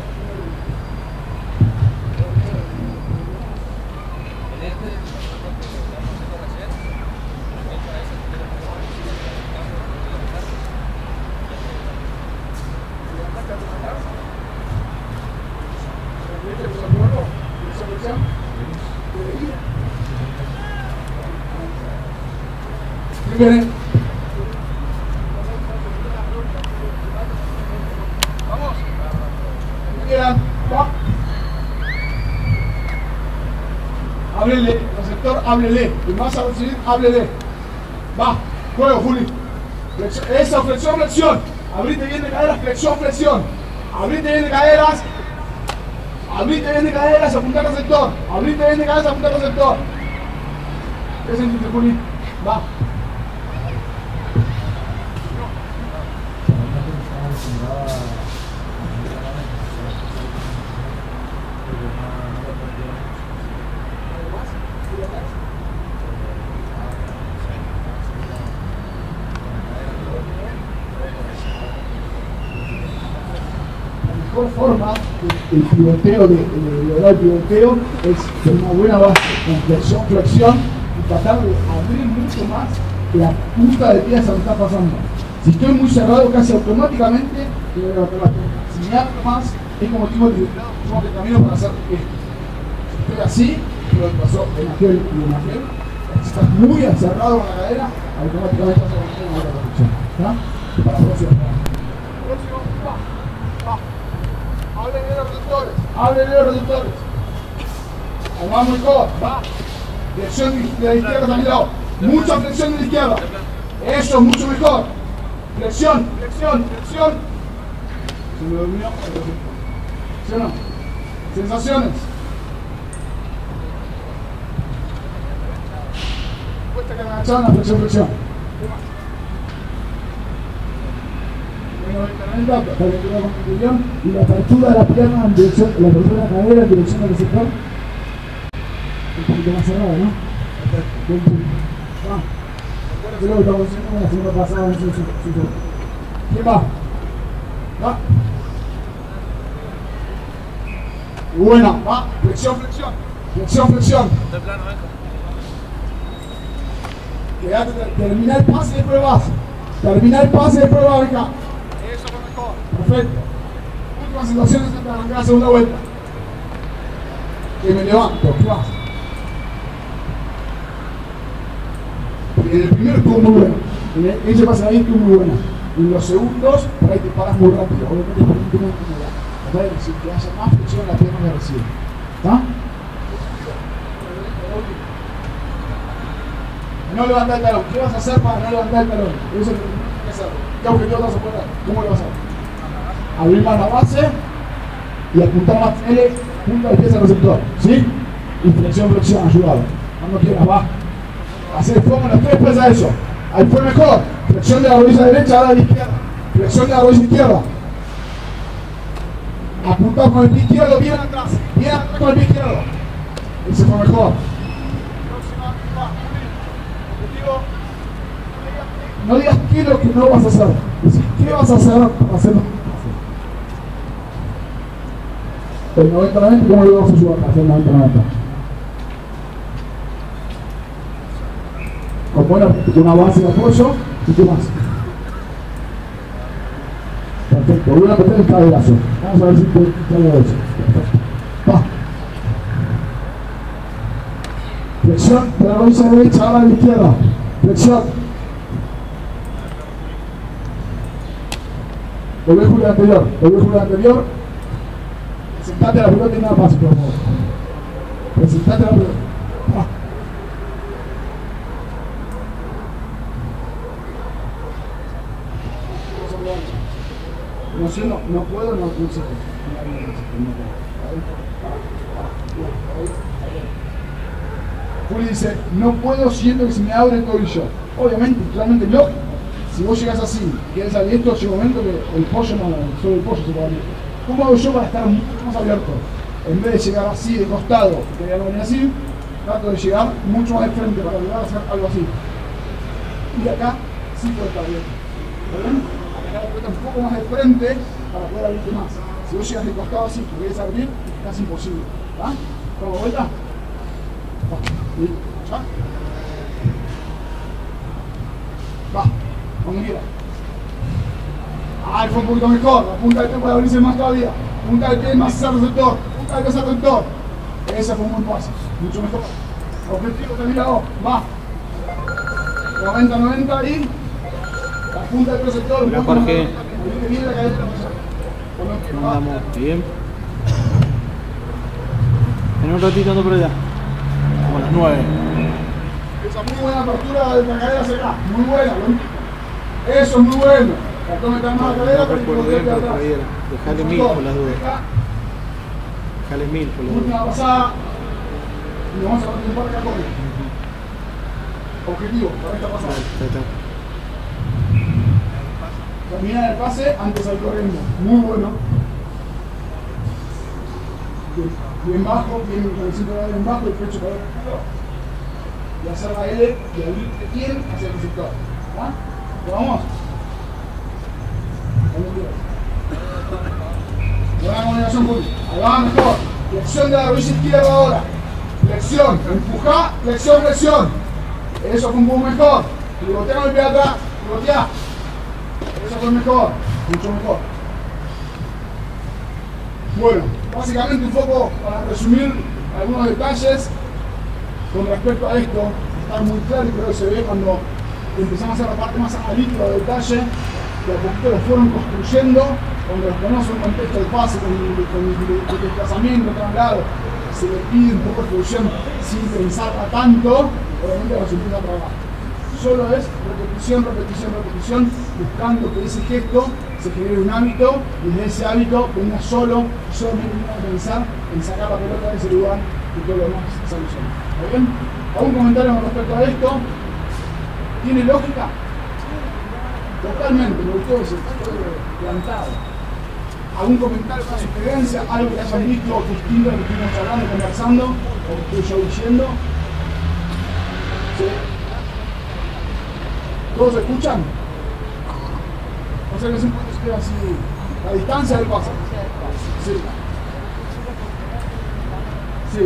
Viene. Vamos. Quieran. Va. Háblele, receptor, háblele. Y más a recibir, háblele. Va. Juego, Juli. Flexión. Esa, flexión, flexión. Abrite bien de caderas, flexión, flexión. Abrite bien de caderas. Abrite bien de caderas, apuntar al receptor. Abrite bien de caderas, apuntar al receptor. ¿Qué sentiste, Juli? Va. La mejor forma del pivoteo, de, de lograr el pivoteo, es de una buena base, con flexión, flexión, y tratar de abrir mucho más la punta de pies a lo que está pasando. Si estoy muy cerrado, casi automáticamente tengo que levantar la punta. Si me abro más, es como tengo que tengo que camino para hacer esto. Si estoy así, lo que pasó en aquel y en aquel, si estás muy encerrado con la cadera, automáticamente vas a conseguir una otra protección. ¿Está? Para la próxima. Próximo, va, va. Háblenle los reductores, háblenle los reductores. Ahí va muy corto, va. Flexión de la izquierda a mi lado. Mucha flexión de la izquierda. Eso, mucho mejor. Flexión, flexión, flexión. Se me durmió. ¿Sí o no? Sensaciones. Cuesta que me agacharon la flexión, flexión. Y la apertura de la pierna en dirección, la apertura de la cadera en dirección al receptor. Un poquito más cerrada, ¿no? Buen punto. Va. Creo que estamos haciendo la segunda pasada en su su. ¿Quién va? Va. Buena, va. Flexión, flexión. Flexión, flexión. De plano, Quédate, termina el pase y después vas. Termina el pase y después vas acá. Eso fue mejor. Perfecto. Últimas situaciones antes de arrancar la segunda vuelta. Que me levanto, ¿qué vas? En el primero estuvo muy bueno. En el, ese pase ahí estuvo muy buena. En los segundos, por ahí te paras muy rápido. Obviamente por un tema de incomodidad. Tratar de decir que haya más flexión en la pierna que recibe. ¿Está? No levantar el talón. ¿Qué vas a hacer para no levantar el talón? Eso es lo que tienes que hacer. ¿Qué objetivo vas a poner? ¿Cómo lo vas a hacer? Abrir más la base y apuntar más L, punta de pies al receptor. ¿Sí? Y flexión, flexión, ayudado. Cuando quieras, va. Hacer fuego en los tres, después a eso. Ahí fue mejor. Flexión de la rodilla derecha, ahora de la izquierda. Flexión de la rodilla izquierda. Apuntar con el pie izquierdo, bien atrás. Bien atrás con el pie izquierdo. Ese fue mejor. No digas qué es lo que no vas a hacer. Decís qué vas a hacer para hacerlo. El noventa noventa, ¿cómo le vamos a ayudar a hacer el noventa noventa? Con buena, una base de apoyo y qué más. Perfecto, voy a meter el caderazo. Vamos a ver si puedo quitarlo de eso. Perfecto. Va. Flexión de la rodilla derecha, ahora de la izquierda. Flexión. Volví a jugar anterior, volví a jugar anterior. Presentate a la pelota y nada más, por favor. Presentate a la pelota. Ah. No sé, no, no puedo, no, no sé. Juli dice, no puedo siendo que se me abre el tobillo. Obviamente, totalmente lógico. Si vos llegás así y querés salir esto, llega un momento que el pollo no, solo el pollo se puede abrir. ¿Cómo hago yo para estar mucho más abierto? En vez de llegar así de costado, que quería venir así, trato de llegar mucho más de frente para llegar a hacer algo así. Y acá sí puede estar abierto. ¿Está bien? Acá la pelota un poco más de frente para poder abrirte más. Si vos llegas de costado así, que querés abrir, es casi imposible. ¿Va? ¿Damos vuelta? Va. ¿Ya? Va. Cuando quiera. Ahí fue un poquito mejor. La punta del pie puede abrirse más todavía. Punta del pie más hacia el receptor. Punta del pie hacia el receptor. Ese fue un buen pase. Mucho mejor. Objetivo terminado. Va. noventa noventa y la punta del receptor. Hola, Jorge. Viene la cadena. ¿Cómo andamos? Bien. En un ratito ando por allá. Como a las nueve. Esa muy buena apertura de la cadera hacia acá. Muy buena. Eso es muy bueno. Trató de meter más la cadera, No recuerdo bien, pero por ahí era. Dejale mil por las dudas. Dejale mil por las dudas. Última pasada. Y vamos a participar acá con él. Objetivo, para esta pasada. Ahí está. Terminar el pase antes de salir corriendo. Muy bueno. Bien, bien bajo, bien con el cinto bien bajo, el pecho para abajo. Y hacer la L y abrirte bien hacia el receptor. ¿Ah? ¿Vamos? Buena combinación, Juli. Ahí va mejor. Flexión de la rodilla izquierda ahora. Flexión. Empujá, flexión, flexión. Eso fue un poco mejor. Pivotea con el pie atrás. Pivotea. Eso fue mejor. Mucho mejor. Bueno, básicamente un poco para resumir algunos detalles con respecto a esto. Está muy claro y creo que se ve cuando empezamos a hacer la parte más analítica del detalle, que a poquito lo fueron construyendo, cuando los conoce un contexto de pase, con el, con el desplazamiento, traslado, se le pide un poco de ejecución sin pensarla tanto, obviamente los empieza a trabajar. Solo es repetición, repetición, repetición, buscando que ese gesto se genere un hábito y desde ese hábito venga solo, solamente a pensar en sacar la pelota de ese lugar y todo lo demás se soluciona. ¿Está bien? ¿Algún comentario con respecto a esto? ¿Tiene lógica? Totalmente, me gustó ese tipo plantado. ¿Algún comentario, una sugerencia? ¿Algo que hayan visto distinto a lo que estuvimos hablando, conversando? ¿O que estoy yo diciendo? ¿Sí? ¿Todos se escuchan? O sea que siempre se queda así, la distancia del pase. Sí. Sí.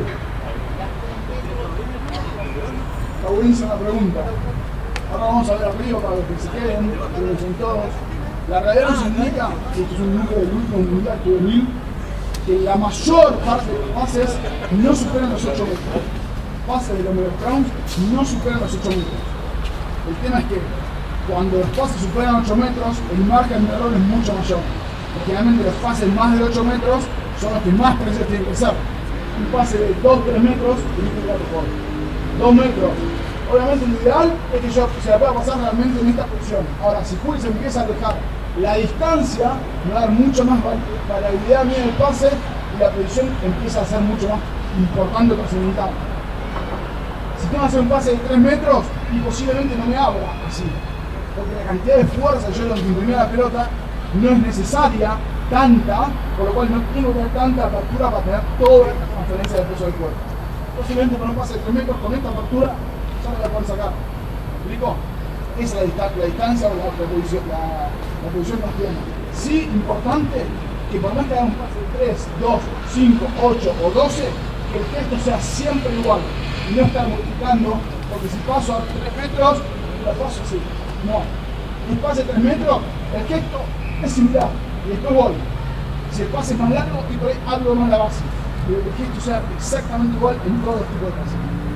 Está buenísima la pregunta. Ahora vamos a ver arriba para los que se queden, que lo dicen todos. La realidad nos indica, y esto es un número del último mundial juvenil, que la mayor parte de los pases no superan los ocho metros. Pases de los Meros Browns no superan los ocho metros. El tema es que cuando los pases superan ocho metros, el margen de error es mucho mayor. Porque generalmente los pases más de ocho metros son los que más precisos tienen que ser. Un pase de dos a tres metros, tiene que ir por dos metros. Obviamente lo ideal es que yo se la pueda pasar realmente en esta posición. Ahora, si Juli se empieza a alejar la distancia, me va a dar mucho más variabilidad mía en el pase y la posición empieza a ser mucho más importante o trascendental. Si tengo que hacer un pase de tres metros, y posiblemente no me abra así. Porque la cantidad de fuerza que yo lo que imprimí a la pelota no es necesaria, tanta, por lo cual no tengo que tener tanta apertura para tener toda esta transferencia de peso del cuerpo. Posiblemente con un pase de tres metros, con esta apertura, ya no la puedo sacar. ¿Me explico? Esa es la, dista la distancia o la, la, posición, la, la posición más plena. Sí, importante que por más que haga un pase de tres, dos, cinco, ocho o doce, que el gesto sea siempre igual y no estar modificando, porque si paso a tres metros, lo paso así. No. Un pase de tres metros, el gesto es similar y después voy. Si el pase es más largo, y por ahí algo más la base. Pero que el gesto sea exactamente igual en todos los tipos de pases.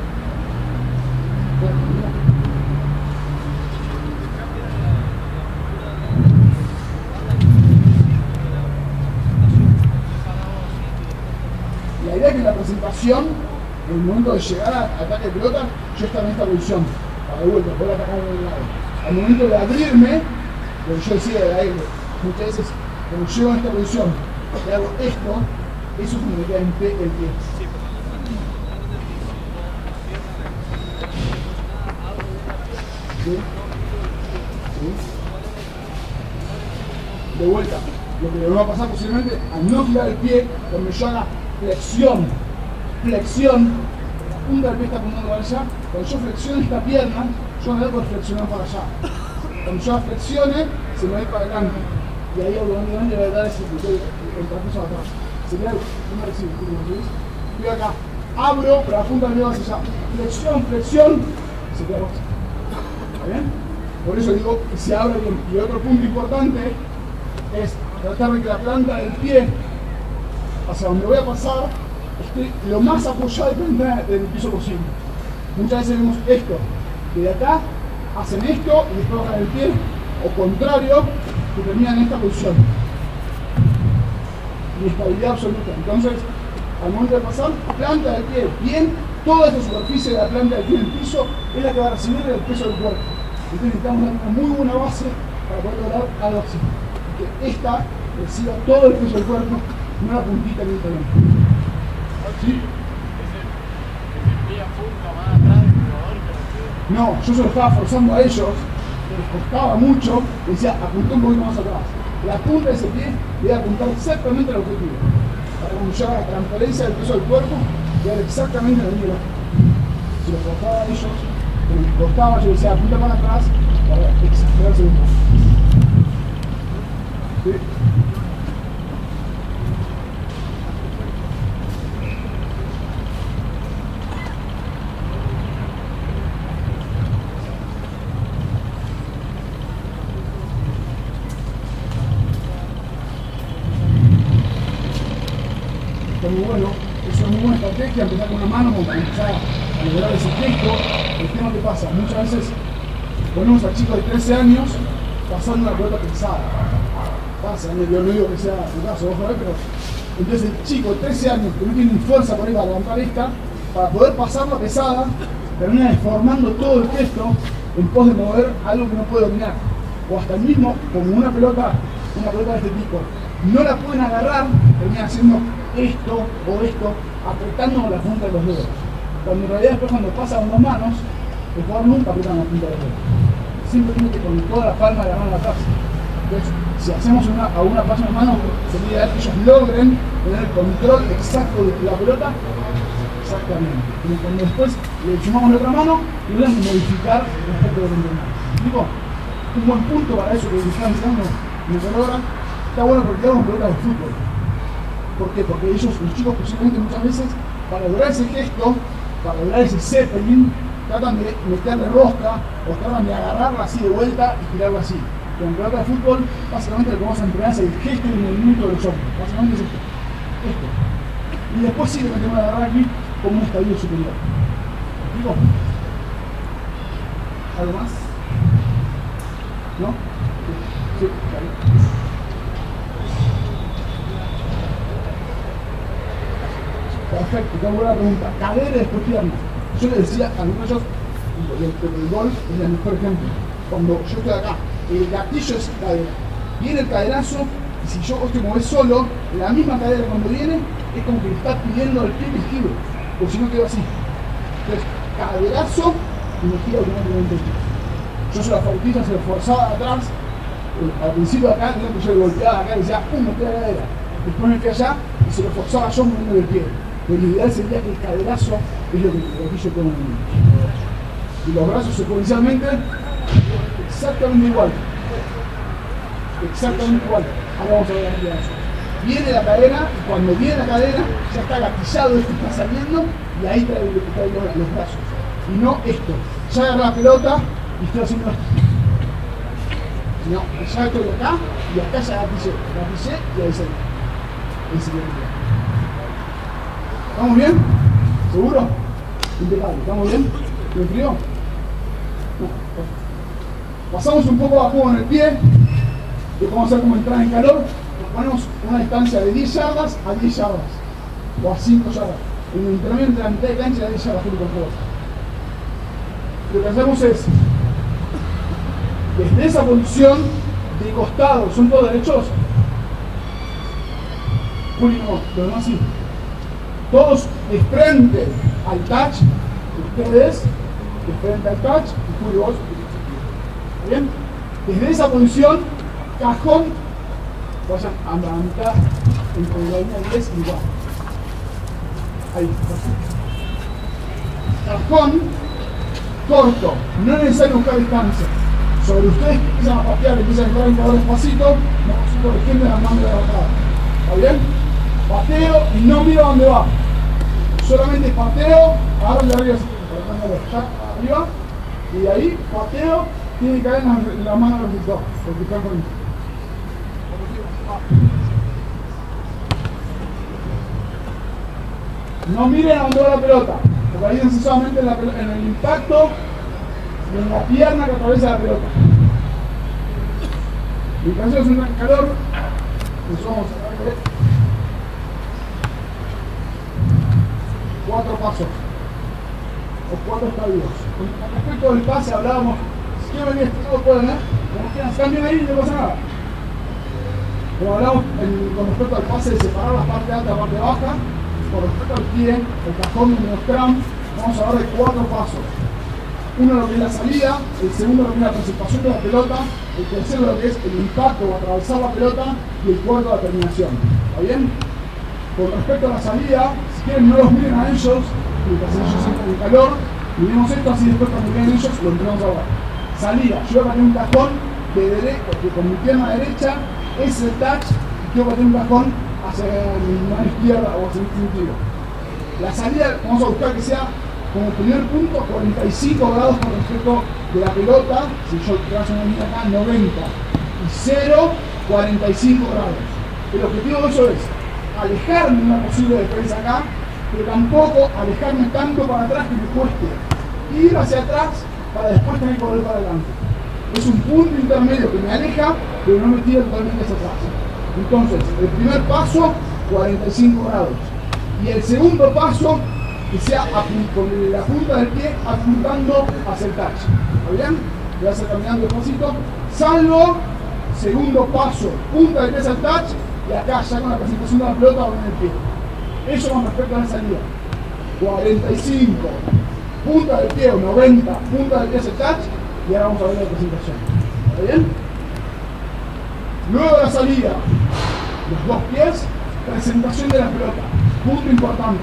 La idea es que en la presentación, en el momento de llegar a ataque de pelota, yo estaba en esta posición, para de vuelta, poder atacar en el lado. Al momento de abrirme, lo que yo decía del aire, muchas veces Cuando llego a esta posición y hago esto, eso es como me queda en pie el pie. ¿Sí? ¿Sí? De vuelta, lo que le va a pasar posiblemente al no girar el pie, cuando yo haga flexión, flexión, la punta del pie está apuntando para allá, cuando yo flexiono esta pierna, yo me voy por flexionar para allá. Cuando yo flexione, se me va a ir para adelante. Y ahí automáticamente le voy a dar ese el trapezo atrás. Sería un recibo, ¿ves? Yo acá abro, pero la punta del dedo hacia allá. Flexión, flexión, se queda abajo. ¿Está bien? Por eso digo que se abre bien. Y otro punto importante es tratar de que la planta del pie, hacia donde voy a pasar, esté lo más apoyada y plantada en el piso posible. Muchas veces vemos esto, que de acá hacen esto y después bajan el pie, o contrario, que terminan en esta posición. Inestabilidad absoluta. Entonces, al momento de pasar, planta del pie bien, toda esa superficie de la planta del pie en el piso es la que va a recibir el peso del cuerpo. Entonces necesitamos una muy buena base para poder lograr algo así. Que esta reciba todo el peso del cuerpo, no la puntita que está bien. ¿Sí? No, yo se lo estaba forzando a ellos, les costaba mucho, y decía, apuntó un poquito más atrás. La punta de ese pie le iba a apuntar exactamente al objetivo. Para cuando yo haga la transferencia del peso del cuerpo, quedar exactamente en el mismo. Si lo forzaba a ellos, les costaba, yo decía, apunta para atrás, para exagerarse un poco. ¿Sí? Muy bueno, es una muy buena estrategia, empezar con una mano, como para empezar a lograr ese gesto. El tema que pasa, muchas veces ponemos a chicos de trece años pasando una pelota pesada. Pasa, yo no digo que sea tu caso, ojo, pero entonces el chico de trece años que no tiene ni fuerza por ahí para levantar esta, para poder pasar la pesada, termina deformando todo el gesto en pos de mover algo que no puede dominar. O hasta el mismo, como una pelota, una pelota de este tipo, no la pueden agarrar, termina haciendo esto o esto, apretando con la punta de los dedos. Cuando en realidad después cuando pasa con las manos, el jugador nunca aprieta con la punta de los dedos. Siempre tiene que con toda la palma de la mano atrás. Entonces, si hacemos una, a una paso de mano, sería ideal que ellos logren tener el control exacto de la pelota. Exactamente. Pero cuando después le sumamos la otra mano, logran modificar respecto a lo que entrenamos. ¿Explico? Un buen punto para eso que están enseñando en el logran. Está bueno porque hago pelotas de fútbol. ¿Por qué? Porque ellos, los chicos posiblemente muchas veces, para lograr ese gesto, para lograr ese zeppelin, tratan de meterle rosca o tratan de agarrarla así de vuelta y tirarla así. Pero en pelota de fútbol, básicamente lo que vamos a entrenar es el gesto y el movimiento de los hombros. Básicamente es esto. Esto. Y después sí le metemos a agarrar aquí como un estadio superior. ¿Me explico? ¿Algo más? ¿No? Sí, está bien. Perfecto, te hago una pregunta. Cadera y después pierna. Yo les decía a algunos de ellos, y el, el golf es el mejor ejemplo. Cuando yo estoy acá, el gatillo es cadera. Viene el caderazo, y si yo te mueves solo, la misma cadera cuando viene, es como que le está pidiendo al pie que giro. O si no quedo así. Entonces, caderazo y me gira automáticamente. Yo se la fautilla, se la forzaba atrás. Al principio acá, yo le golpeaba acá y decía, pum, me queda la cadera. Después me fui allá y se lo forzaba yo moviendo el pie. Pero lo ideal sería que el caderazo es lo que el gatillo pone en el. Y los brazos secuencialmente exactamente igual. Exactamente igual. Ahora vamos a ver el brazo. Viene la cadera y cuando viene la cadera ya está gatillado, esto está saliendo y ahí trae, trae los, los brazos. Y no esto. Ya agarré la pelota y estoy haciendo esto. No, ya estoy acá y acá ya gatillé. Gatillé y ahí sale. Ahí se queda. ¿Estamos bien? ¿Seguro? Impecable. ¿Estamos bien? ¿Me frío? No. Pasamos un poco a juego en el pie. Y vamos a hacer como entrar en calor. Nos ponemos una distancia de diez yardas a diez yardas. O a cinco yardas. En el intermedio entre la mitad de cancha y la diez yardas. Por favor. Lo que hacemos es, desde esa posición de costado, ¿son todos derechos? Juli no, los demás sí. Todos de frente al touch, ustedes de frente al touch y Juli vos. ¿Está bien? Desde esa posición, cajón, vayan a la mitad entre la línea diez y igual. Ahí, cajón corto, no es necesario buscar distancia. Sobre ustedes que empiezan a patear, empiezan a entrar en cada despacito, no corrigiendo la mano de la bajada. ¿Está bien? Pateo y no miro a dónde va. Solamente pateo, agarro de arriba, arriba, y de ahí pateo, tiene que caer en la, en la mano del receptor, porque está con no miren a dónde va la pelota, focalícense solamente en, la, en el impacto y en la pierna que atraviesa la pelota. Mi canción es un gran calor, eso vamos a ver. Cuatro pasos o cuatro estadios. Con respecto al pase hablábamos, si quieren venir este lado pueden, ¿eh? Como quieran, cambien ahí y no pasa nada. Como hablamos en, con respecto al pase de separar la parte alta y la parte baja, con respecto al pie, el cajón de los trams, vamos a hablar de cuatro pasos. Uno lo que es la salida, el segundo lo que es la presentación de la pelota, el tercero lo que es el impacto o atravesar la pelota y el cuarto la terminación. ¿Está bien? Con respecto a la salida, si quieren no los miren a ellos, porque ellos sienten el calor, miremos esto así después cuando miren ellos lo empezamos a ver. Salida, yo voy a tener un cajón de derecha, que con mi pierna derecha es el touch y yo voy a tener un cajón hacia mi mano izquierda o hacia el distintivo. La salida vamos a buscar que sea como primer punto cuarenta y cinco grados con respecto de la pelota, si yo trazo una línea acá noventa y cero, cuarenta y cinco grados. El objetivo de eso es alejarme de una posible defensa acá, pero tampoco alejarme tanto para atrás que me cueste ir hacia atrás para después tener que volver para adelante. Es un punto intermedio que me aleja, pero no me tira totalmente hacia atrás. Entonces, el primer paso, cuarenta y cinco grados. Y el segundo paso, que sea con la punta del pie apuntando hacia el touch. ¿Está bien? Voy a hacer caminando despacito. Salvo, segundo paso, punta del pie hacia el touch. Y acá ya con la presentación de la pelota va en el pie. Eso con respecto a la salida. cuarenta y cinco, punta del pie, noventa, punta del pie hacia el touch. Y ahora vamos a ver la presentación. ¿Está bien? Luego de la salida, los dos pies, presentación de la pelota. Punto importante.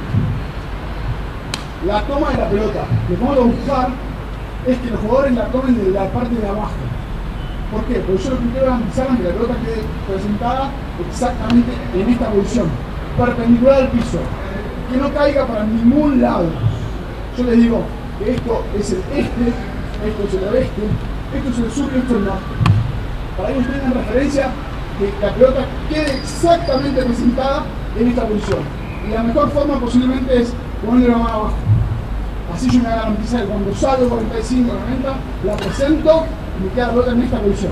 La toma de la pelota. Lo que vamos a buscar es que los jugadores la tomen de la parte de abajo. ¿Por qué? Porque yo lo que quiero garantizar es que la pelota quede presentada exactamente en esta posición, perpendicular al piso, que no caiga para ningún lado. Yo les digo que esto es el este, esto es el oeste, esto es el sur y esto es el norte. Para que ustedes tengan referencia que la pelota quede exactamente presentada en esta posición. Y la mejor forma posiblemente es ponerle la mano abajo. Así yo me voy a garantizar que cuando salgo cuarenta y cinco, noventa, la presento y me queda la pelota en esta posición.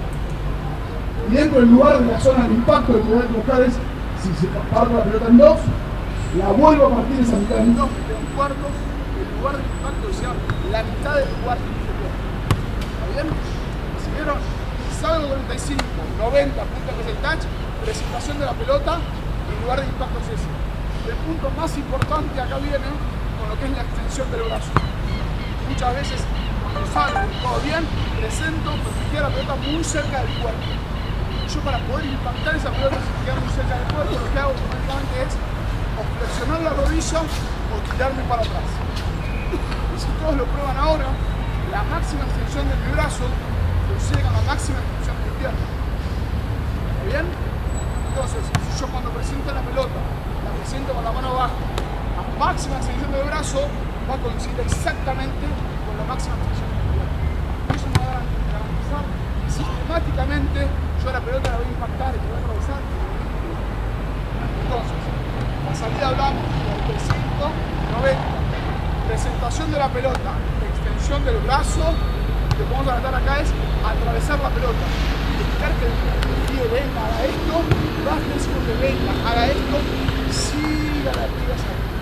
Y dentro del lugar de la zona de impacto, lo que voy a buscar es, si se parto la pelota en dos, la vuelvo a partir de esa mitad en dos, que queda un cuarto, el lugar de impacto sea la mitad del lugar que se queda. ¿Está bien? Si vieron, salgo cuarenta y cinco, noventa, punto que es el touch, presentación de la pelota y el lugar de impacto es ese. El punto más importante acá viene con lo que es la extensión del brazo. Muchas veces cuando salgo todo bien, presento, me queda la pelota muy cerca del cuerpo. Yo para poder impactar esa pelota si me queda muy cerca del cuerpo, lo que hago automáticamente es o flexionar la rodilla o tirarme para atrás. Y si todos lo prueban ahora, la máxima extensión de mi brazo coincide con la máxima extensión de mi pierna. ¿Está bien? Entonces, si yo cuando presento la pelota, la presento con la mano abajo, la máxima extensión del brazo va a coincidir exactamente con la máxima extensión de mi pierna. Eso me va a garantizar que sistemáticamente yo la pelota la voy a impactar y la voy a atravesar. Entonces, la salida hablamos cuarenta y cinco, noventa. Presentación de la pelota, extensión del brazo. Lo que vamos a tratar acá es atravesar la pelota. Dejar que el pie venga, haga esto, baje el que venga, haga esto, siga la tira hacia arriba.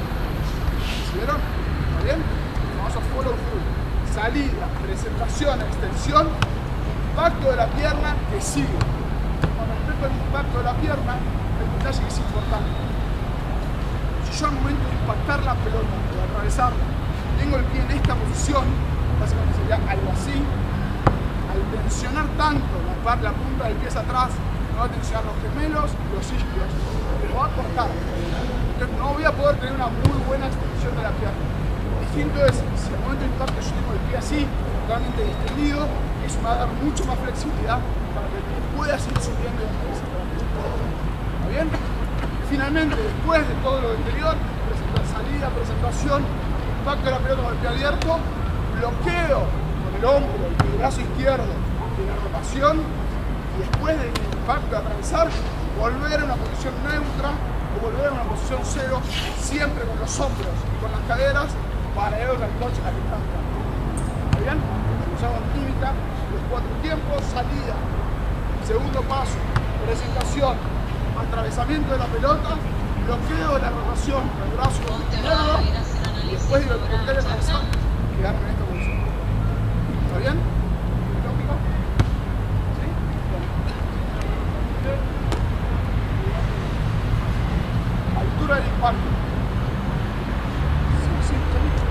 ¿Sí vieron? ¿Está bien? Vamos a follow through. Salida, presentación, extensión, impacto de la pierna que sigue. Con respecto al impacto de la pierna, el detalle que es importante. Si yo al momento de impactar la pelota, de atravesarla, tengo el pie en esta posición, básicamente sería algo así, al tensionar tanto la, par, la punta del pie hacia atrás, me va a tensionar los gemelos y los isquios, me va a cortar. Entonces no voy a poder tener una muy buena extensión de la pierna. Distinto es, si al momento de impacto yo tengo el pie así, totalmente distendido, eso me va a dar mucho más flexibilidad para que el pie pueda seguir subiendo y atravesando. ¿Está bien? Y finalmente, después de todo lo anterior, salida, presentación, impacto de la pelota con el pie abierto, bloqueo con el hombro y el brazo izquierdo de la rotación, y después del impacto de atravesar, volver a una posición neutra o volver a una posición cero, siempre con los hombros y con las caderas paralelos al coche a que está buscando. ¿Está bien? Usamos en química los cuatro tiempos: salida, segundo paso, presentación, atravesamiento de la pelota, bloqueo de la rotación con el brazo izquierdo, y después de bloquear la atravesar, quedarme en esta posición. ¿Está bien? ¿Lógico? ¿Sí? Altura del impacto. Sí, sí, está bien.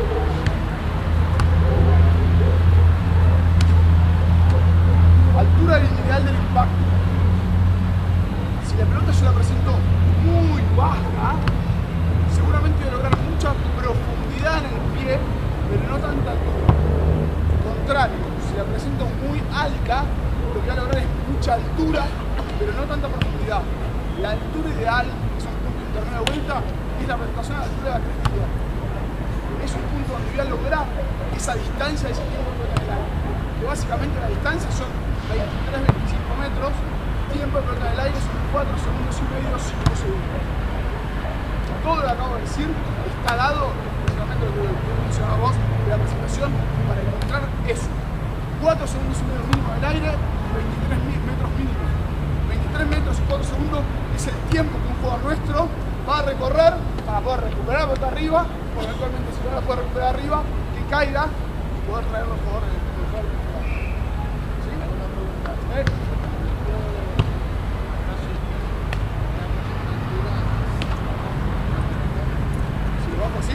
Altura del ideal del impacto. Si la pelota yo la presento muy baja, seguramente voy a lograr mucha profundidad en el pie, pero no tanta altura. Al contrario, si la presento muy alta, lo que voy a lograr es mucha altura, pero no tanta profundidad. La altura ideal, que es un punto intermedio de vuelta, es la presentación a la altura de la cresta ideal. Es un punto donde voy a lograr esa distancia de ese tiempo de pelota en el aire. Que básicamente la distancia son veintitrés a veinticinco metros, tiempo de pelota en el aire son cuatro segundos y medio, cinco segundos. Todo lo que acabo de decir está dado, precisamente lo que mencionaba vos de la presentación, para encontrar eso. cuatro segundos y medio mínimo en el aire, veintitrés metros mínimos. veintitrés metros y cuatro segundos es el tiempo que un jugador nuestro va a recorrer para poder recuperar la pelota arriba, o eventualmente si no la puede recuperar arriba, que caiga y poder traer los jugadores del jugador. ¿Sí? ¿Eh? ¿Sí?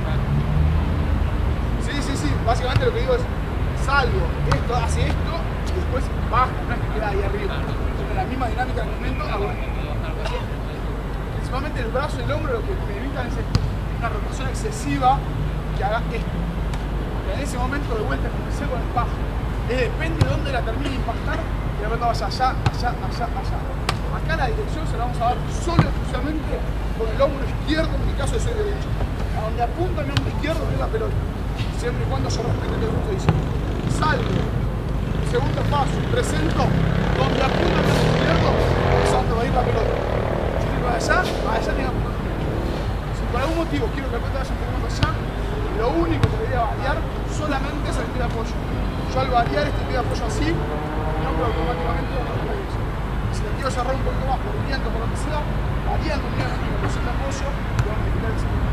Sí, sí, sí. Básicamente lo que digo es, salvo esto, hace esto y después baja, no es que queda ahí arriba. Tiene la misma dinámica del momento. Principalmente el brazo y el hombro lo que me evitan es una rotación excesiva que haga esto. Y en ese momento de vuelta comencé con el bajo. Es depende de dónde la termine de impactar y la pelota vaya allá, allá, allá, allá. Acá la dirección se la vamos a dar solo y exclusivamente con el hombro izquierdo en mi caso de soy derecho. A donde apunta mi hombro izquierdo es la pelota, siempre y cuando yo respete lo que estoy diciendo. Salgo, segundo paso, presento, donde apunta mi hombro izquierdo es donde va a ir la pelota. Si estoy para allá, para allá tiene que apuntar. Si por algún motivo quiero que la pelota vaya un poco más allá, lo único que debería variar solamente es el pie de apoyo. Yo al variar este pie de apoyo así, mi hombro automáticamente va a la dirección. Si le quiero cerrar un poquito más por el viento, por lo que sea, variando mi posición de apoyo, y vamos a modificar el segundo.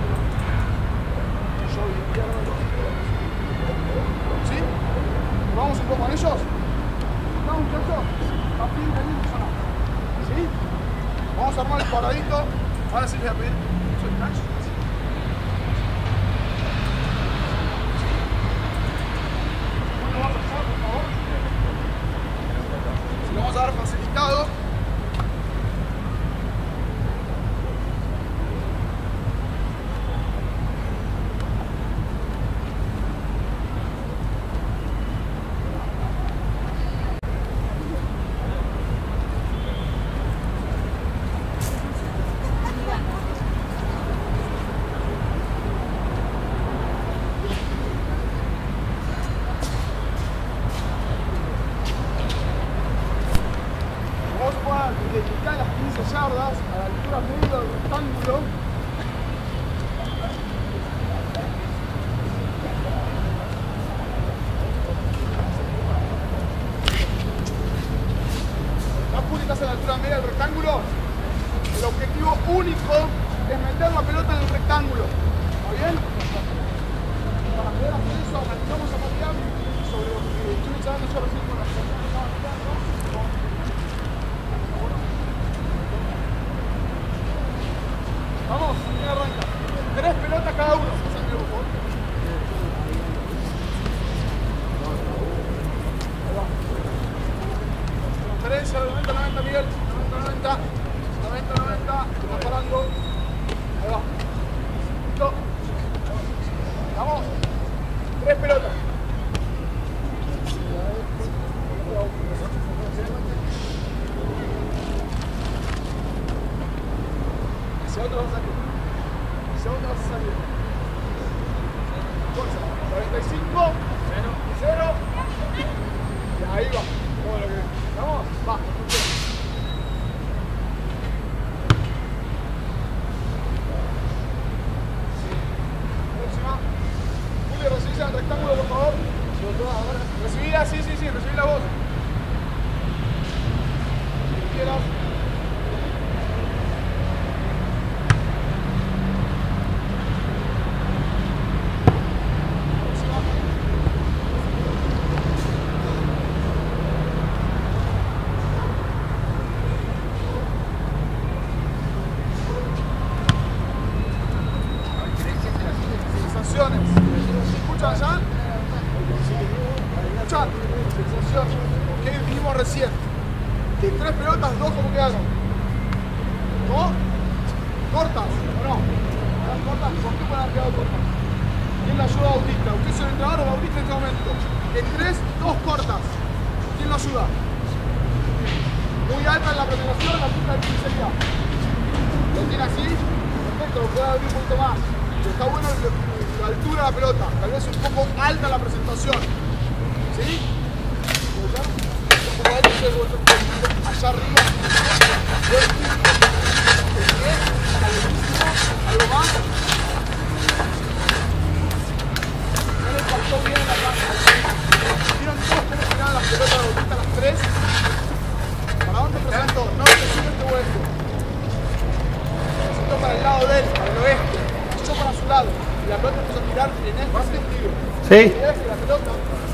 ¿Sí? ¿Vamos un poco con ellos? ¿Vamos muchachos? ¿Va bien, bien, ¿sí? Vamos a armar el cuadradito. Ahora sí les voy a pedir soy catch. ¿Cuándo va a pasar, por favor? Se lo vamos a dar facilitado. Dedicar las quince yardas a la altura media del rectángulo. Las puntas a la altura media del rectángulo. El objetivo único es meter la pelota en el rectángulo. ¿Está bien? Para poder hacer eso, arrancamos a patear sobre lo que estoy echando yo recién con las personas que estaban tirando. tres pelotas. Hacia otro vas a salir. Hacia otro vas a salir. Fuerza. cuarenta y cinco. Cero. Y ahí va. Como lo que vamos. Va. Próxima. Julio, recibís el rectángulo, por favor. Recibida, sí, sí, sí. Recibí la voz. Si quieras. Sensaciones. ¿Escuchan ya? ¿Escuchan? Sensaciones. Ok, dijimos recién. De tres pelotas, dos como quedaron. ¿No? ¿Cortas o no? ¿Están cortas? ¿Por qué pueden haber quedado cortas? ¿Quién la ayuda a Bautista? ¿Usted es el entrenador o Bautista en este momento? De tres, dos cortas. ¿Quién lo ayuda? Muy alta en la presentación, la punta de pincería. ¿Lo tiene así? Perfecto, lo puede abrir un poquito más. Está bueno la altura de la pelota, tal vez un poco alta la presentación. ¿Sí? Un poco alto, allá arriba. Algo más. No le pasó bien en la casa. ¿Vieron todos cómo tiraban las pelotas de Bautista las tres? ¿Para dónde presentó? No, que sigue este hueco. Presentó para el lado de él, para el oeste. Para su lado y la pelota empezó a tirar en este sentido. Sí. La idea es que la pelota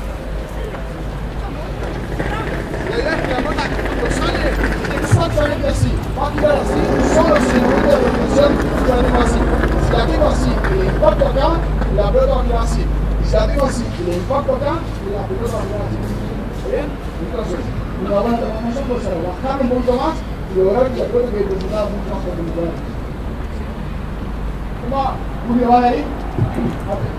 la idea es que la pelota cuando sale exactamente así, va a tirar así, solo si el momento de rotación yo la tengo así. Si la tengo así y le impacto acá, la pelota va a tirar así. Y si la tengo así y le impacto acá, la pelota va a tirar así. ¿Está bien? Entonces, una buena transformación puede ser bajar un poquito más y lograr que la pelota quede presentada mucho más perpendicular. ¿Cómo va? Julio, ¿va de ahí? Okay.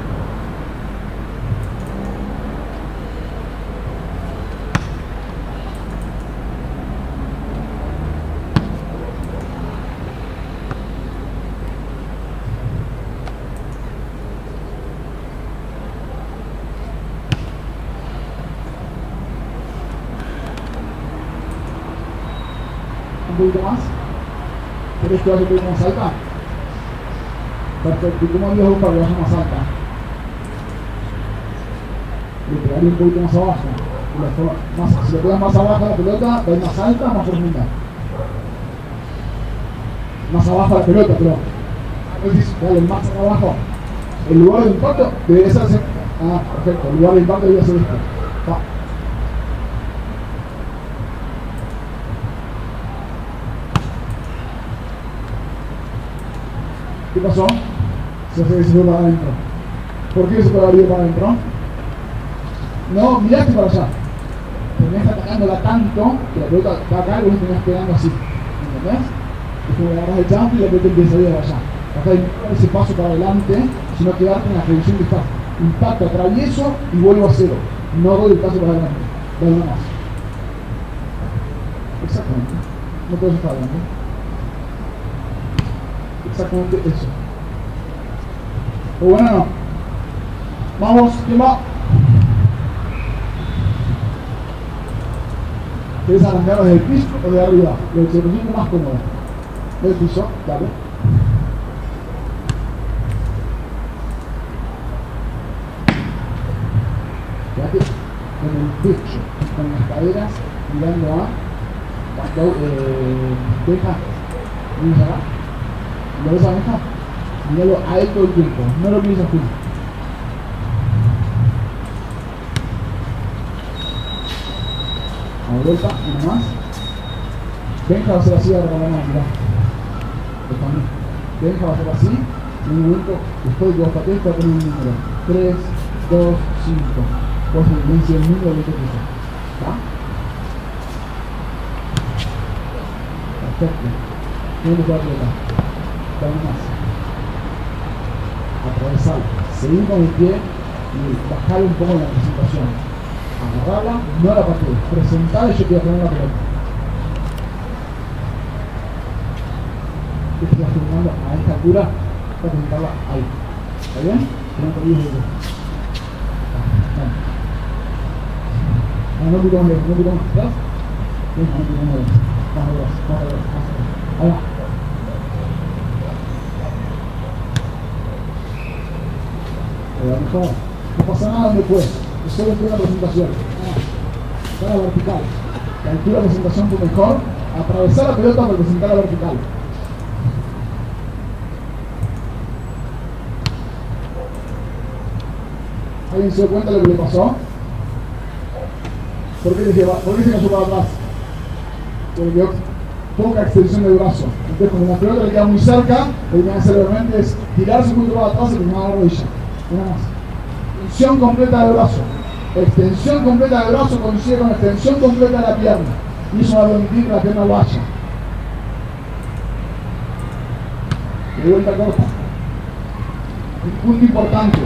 Un poquito más. ¿Querés que vaya un poquito más alta? Perfecto. ¿Y cómo harías vos para que vaya más alta? Le pegaría un poquito más abajo. Más, si le pegas más abajo a la pelota, va a ir más alta o más profunda. Más abajo a la pelota, pero dale más abajo. El lugar de impacto debería ser ese. Ah, perfecto. El lugar de impacto debería ser este. Va. ¿Qué pasó? Se hace que se fue para adentro. ¿Por qué se puede abrir para adentro? No, miraste para allá. Tenés atacándola tanto que la pelota está acá y vos tenés pegando así. ¿Entendés? Es como que agarras el jump y la pelota empieza a ir para allá. Acá hay no ese paso para adelante, sino quedarte en la revisión que está. Impacto, atravieso y vuelvo a cero. No doy el paso para adelante. Dale una más. Exactamente. No puedes estar adelante. Exactamente eso. Pero bueno, no. Vamos, ¿quién va? ¿Quieres arrancar desde el piso o de arriba? Lo que se siente más cómodo. Del piso, dale. Quédate con el pecho, con las caderas, mirando a cuando eh, deja, miras acá. ¿Lo ves a Benja? Míralo a él todo el tiempo, no lo mires a ti. A la vuelta, uno más. Benja va a ser así ahora con la mano, mirá. Benja va a ser así. En un momento, después de que vos patees, te va a poner un número. tres, dos, cinco. Vos me dices el número de que te puso. ¿Está? Perfecto. ¿Dónde te va a apretar? Dame más. Atravesar. Seguir con el pie y bajar un poco la presentación. Agarrarla, no la patees. Presentar y yo te voy a poner la pelota. Esto va terminando a esta altura, voy a presentarla ahí. ¿Está bien? No te olvides de eso. No, no pico más lejos, no pico más atrás. No, no pico más lejos. Más atrás, más atrás, más atrás. Ahí va. Ahí va, mejor. No pasa nada donde puede. Es solo entre una presentación. Está la vertical. La altura de presentación fue mejor. Atravesar la pelota para presentar la vertical. ¿Alguien se dio cuenta de lo que le pasó? ¿Por qué, se lleva, ¿Por qué se cayó para atrás? Porque dio poca extensión del brazo. Entonces, cuando la pelota le queda muy cerca, lo que tiene que hacer obviamente es tirarse un poquito para atrás y terminar la rodilla. Una más. Extensión completa del brazo. Extensión completa del brazo coincide con extensión completa de la pierna. Y eso va a permitir que la pierna vaya. De vuelta corta. Un punto importante.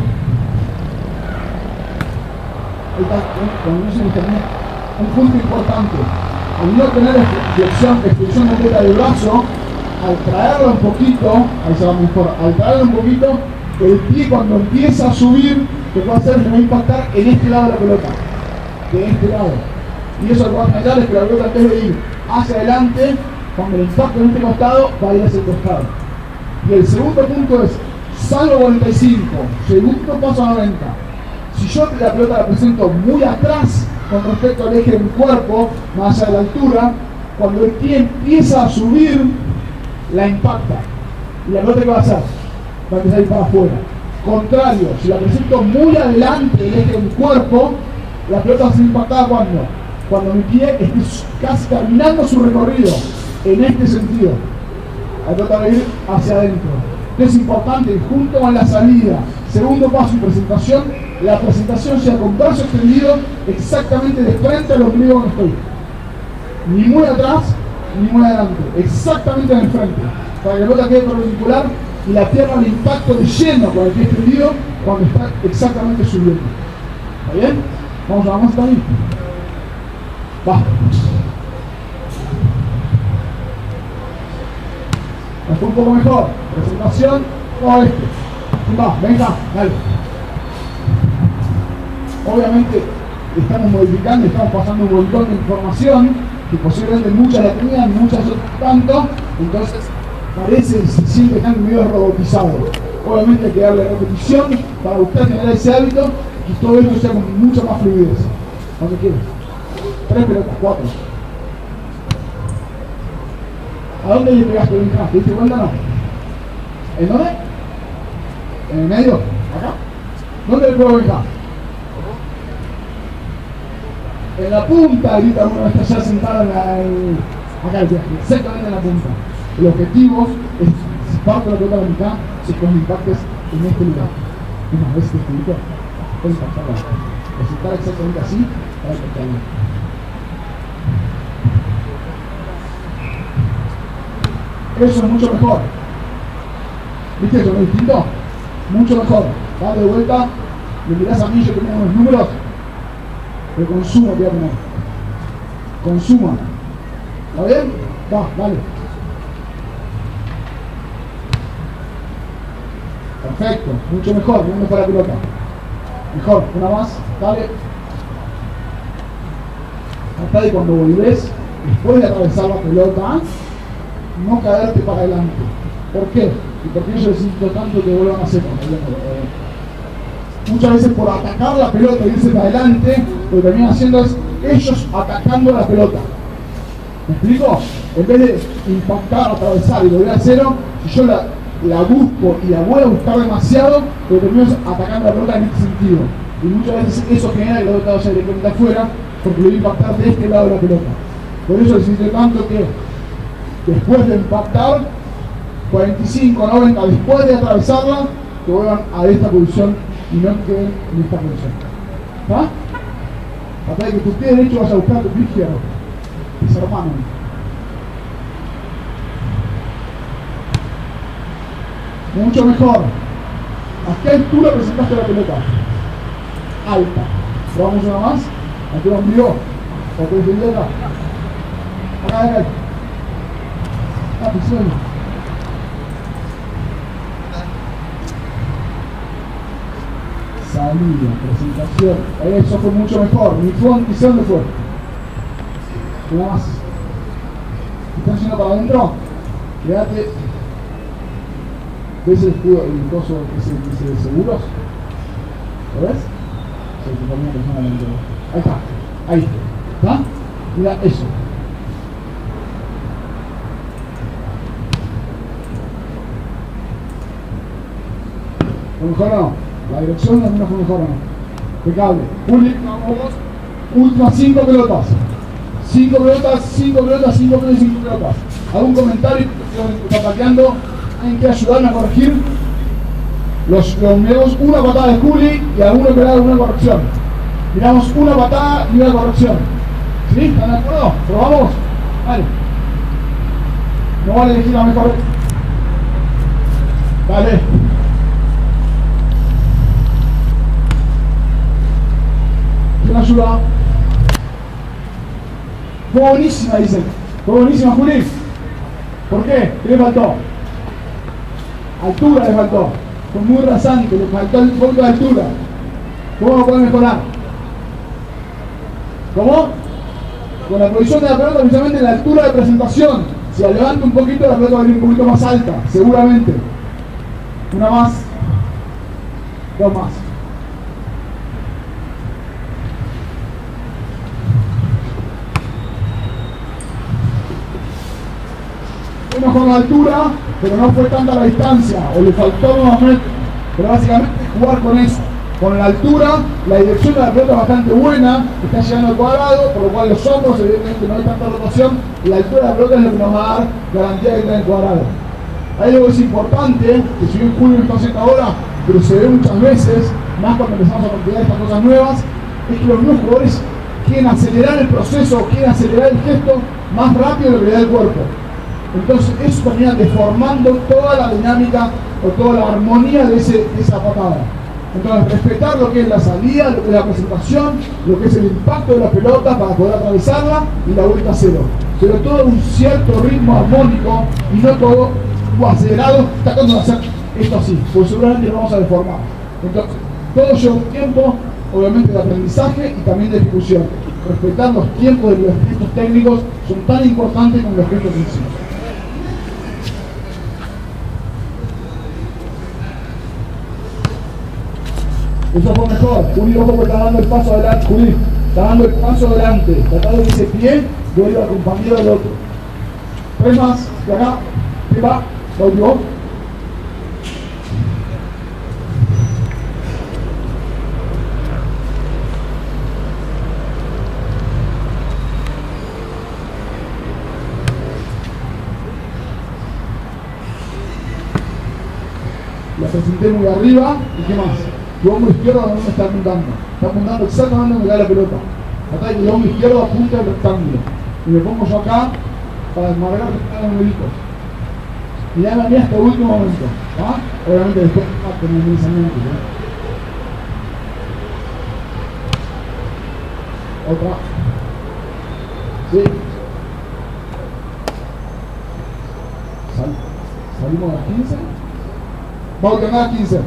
Ahí está, cuando no se internet. Un punto importante. Al no tener flexión, extensión completa del brazo, al traerlo un poquito, ahí se va mejor, al traerlo un poquito, el pie cuando empieza a subir, lo que va a hacer es que va a impactar en este lado de la pelota, de este lado. Y eso lo que va a generar es que la pelota, en vez de ir hacia adelante, cuando el impacto en este costado, va a ir hacia el costado. Y el segundo punto es, salvo cuarenta y cinco, segundo paso a noventa. Si yo la pelota la presento muy atrás con respecto al eje de mi cuerpo, más allá de la altura, cuando el pie empieza a subir, la impacta. ¿Y la pelota qué va a hacer? Va a empezar a ir para afuera. Contrario, si la presento muy adelante del eje de mi cuerpo, la pelota va a ser impactada cuando, cuando mi pie esté casi terminando su recorrido, en este sentido. La pelota va a ir hacia adentro. Es importante que junto con la salida, segundo paso y presentación, la presentación sea con brazo extendido exactamente de frente al ombligo donde estoy. Ni muy atrás, ni muy adelante. Exactamente en el frente. Para que la pelota quede perpendicular y la pierna le impacto de lleno con el pie extendido cuando está exactamente subiendo. ¿Está bien? Vamos a más también. Va. Fue un poco mejor. Presentación o este. Va, venga, dale. Obviamente estamos modificando, estamos pasando un montón de información que posiblemente muchas la tenían, muchas otras tanto, entonces parece, se siente tan medio robotizado. Obviamente hay que darle repetición para buscar generar ese hábito y todo esto sea con mucha más fluidez. Donde quieras. Tres pelotas, cuatro. ¿A dónde le pegaste? ¿Te diste cuenta o no? ¿En dónde? ¿En el medio? ¿Acá? ¿Dónde le pego acá? En la punta, ahorita uno está ya sentado en la, en, acá el viaje, exactamente en la punta. El objetivo es, si parto la pelota a la mitad, es que los impactes en este lugar. Una vez que este lugar, puede impactarla. Presentar exactamente así para impactarla. Eso es mucho mejor. ¿Viste eso? ¿No es distinto? Mucho mejor. Dale de vuelta, me mirás a mí, yo tengo unos números de consumo que voy a poner. Consuma. ¿Está bien? Va, dale. Perfecto, mucho mejor, muy mejor la pelota. Mejor, una más, dale. Hasta ahí cuando volvés, después de atravesar la pelota, no caerte para adelante. ¿Por qué? Y porque ellos necesito tanto que vuelvan a hacer. Muchas veces por atacar la pelota y irse para adelante, lo que terminan haciendo es ellos atacando la pelota. ¿Me explico? En vez de impactar, atravesar y volver a cero, si yo la, la busco y la voy a buscar demasiado, lo que termino es atacando la pelota en este sentido. Y muchas veces eso genera que la pelota vaya directamente afuera, porque lo voy a impactar de este lado de la pelota. Por eso necesito tanto que después de impactar, cuarenta y cinco, noventa, después de atravesarla, que vuelvan a esta posición y no queden en esta posición. ¿Está? Hasta de que tu pie derecho vaya a buscar tu pie izquierdo. Es hermano. Mucho mejor. ¿A qué altura presentaste la pelota? alta. Probamos una más. Altura ombligo. ¿O querés venir acá? Acá, acá. Ah, pues suena. Salida, presentación. Eso fue mucho mejor. Mi front, ¿y dónde fue? Una más. ¿Están yendo para adentro? Quédate. ¿Ves el escudo, el coso que se dice de seguros? ¿Lo ves? Se te ponía persona adentro. Ahí está. Ahí. ¿Está? Mira eso. ¿Fue mejor o no? La dirección también fue mejor o no. Impecable. Juli, vamos. Últimas cinco pelotas. Cinco pelotas, cinco pelotas, cinco pelotas, cinco pelotas. ¿Algún comentario? ¿Está pateando? ¿Hay que ayudarme a corregir? Los, los miramos una patada de Juli y alguno que le haga una corrección. Miramos una patada y una corrección. ¿Sí? ¿Están de acuerdo? ¿Probamos? Vale. No vale elegir la mejor. Vale. ¿Quién ayuda? Fue buenísima, dicen. Fue buenísima, Juli. ¿Por qué? ¿Qué le faltó? Altura le faltó. Fue muy rasante, le faltó el fondo de altura. ¿Cómo lo puede mejorar? ¿Cómo? Con la posición de la pelota, precisamente en la altura de presentación. Si la levanto un poquito, la pelota va a venir un poquito más alta, seguramente. Una más. Dos más. Fue mejor la altura, pero no fue tanta la distancia, o le faltó nuevamente. Pero básicamente jugar con eso. Con la altura, la dirección de la pelota es bastante buena, está llegando al cuadrado, por lo cual los hombros, evidentemente no hay tanta rotación, y la altura de la pelota es lo que nos va a dar garantía de que está en el cuadrado. Hay algo que es importante, que si bien Julio no está haciendo ahora, pero se ve muchas veces, más cuando empezamos a practicar estas cosas nuevas, es que los nuevos jugadores quieren acelerar el proceso, quieren acelerar el gesto más rápido de lo que le da el cuerpo. Entonces eso termina deformando toda la dinámica o toda la armonía de, ese, de esa patada. Entonces respetar lo que es la salida, lo que es la presentación, lo que es el impacto de la pelota para poder atravesarla y la vuelta a cero. Pero todo un cierto ritmo armónico y no todo acelerado, tratando de hacer esto así, pues seguramente lo vamos a deformar. Entonces todo lleva un tiempo, obviamente de aprendizaje y también de ejecución. Respetar los tiempos de los gestos técnicos son tan importantes como los gestos en sí. Eso fue mejor. Juli, ojo, porque está dando el paso adelante. Juli, está dando el paso adelante. Tratando de que ese pie vuelva acompañado del otro. Tres más. De acá. ¿Qué va? Volvió. La presenté muy arriba. ¿Y qué más? Tu hombro izquierdo no me está apuntando. Está apuntando exactamente donde cae la pelota. Acá el hombro izquierdo apunta al rectángulo. Y me pongo yo acá para desmarcar los numeritos. Y ya me haría hasta el último momento. ¿Ah? Obviamente después ah, con el pensamiento. ¿eh? Otra. Sí. Sal. Salimos a las quince. Vamos a ganar quince.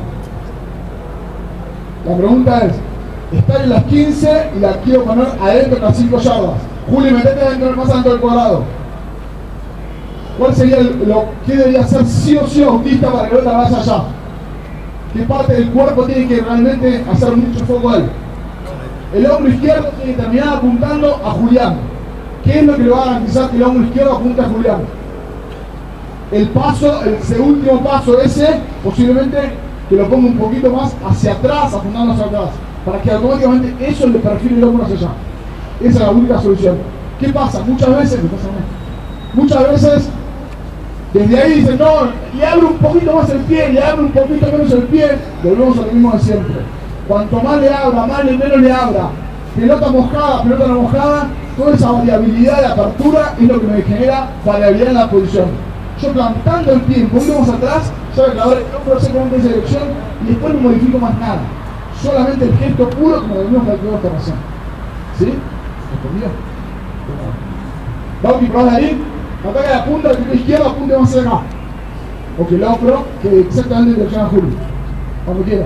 La pregunta es, estar en las quince y la quiero poner adentro de las cinco yardas. Juli, metete dentro, más adentro del cuadrado. ¿Cuál sería el, lo que debería hacer sí o sí autista para que la pelota vaya allá? ¿Qué parte del cuerpo tiene que realmente hacer mucho foco a él? El hombro izquierdo tiene que terminar apuntando a Julián. ¿Qué es lo que le va a garantizar que el hombro izquierdo apunte a Julián? El paso, el último paso ese, posiblemente que lo ponga un poquito más hacia atrás, apuntando hacia atrás, para que automáticamente eso le perfile el hombro hacia allá. Esa es la única solución. ¿Qué pasa? Muchas veces, ¿qué pasa? Muchas veces, desde ahí dicen, no, le abro un poquito más el pie, le abro un poquito menos el pie, volvemos a lo mismo de siempre. Cuanto más le abra, más le menos le abra, pelota mojada, pelota no mojada, toda esa variabilidad de apertura es lo que me genera variabilidad en la posición. Yo plantando el pie un poquito más atrás, sabe que ahora no puedo hacer con esa dirección y después no modifico más nada. solamente el gesto puro como lo venimos calculando esta razón. ¿Sí? ¿Entendido? Bauti, probás de ahí, ataca la punta del pie izquierdo, apunte más acá. O que el hombro quede exactamente en dirección a Julio. Cuando quieras.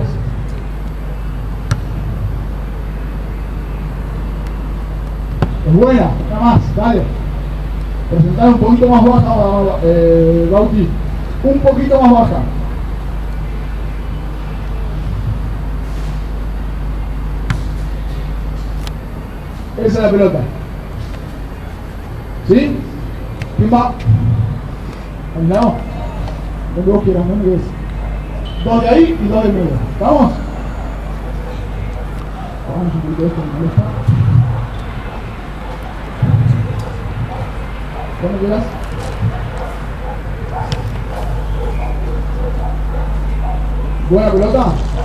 Es buena, nada más, dale. Presentar un poquito más baja, eh, Bauti. Un poquito más baja. Esa es la pelota. ¿Sí? ¿Quién va? ¿Al lado? Donde vos quieras, ¿dónde ves? Dos de ahí y dos de medio. ¿Vamos? Vamos un poquito de esto, me molesta. ¿Dónde quieras? ¿Buena pelota?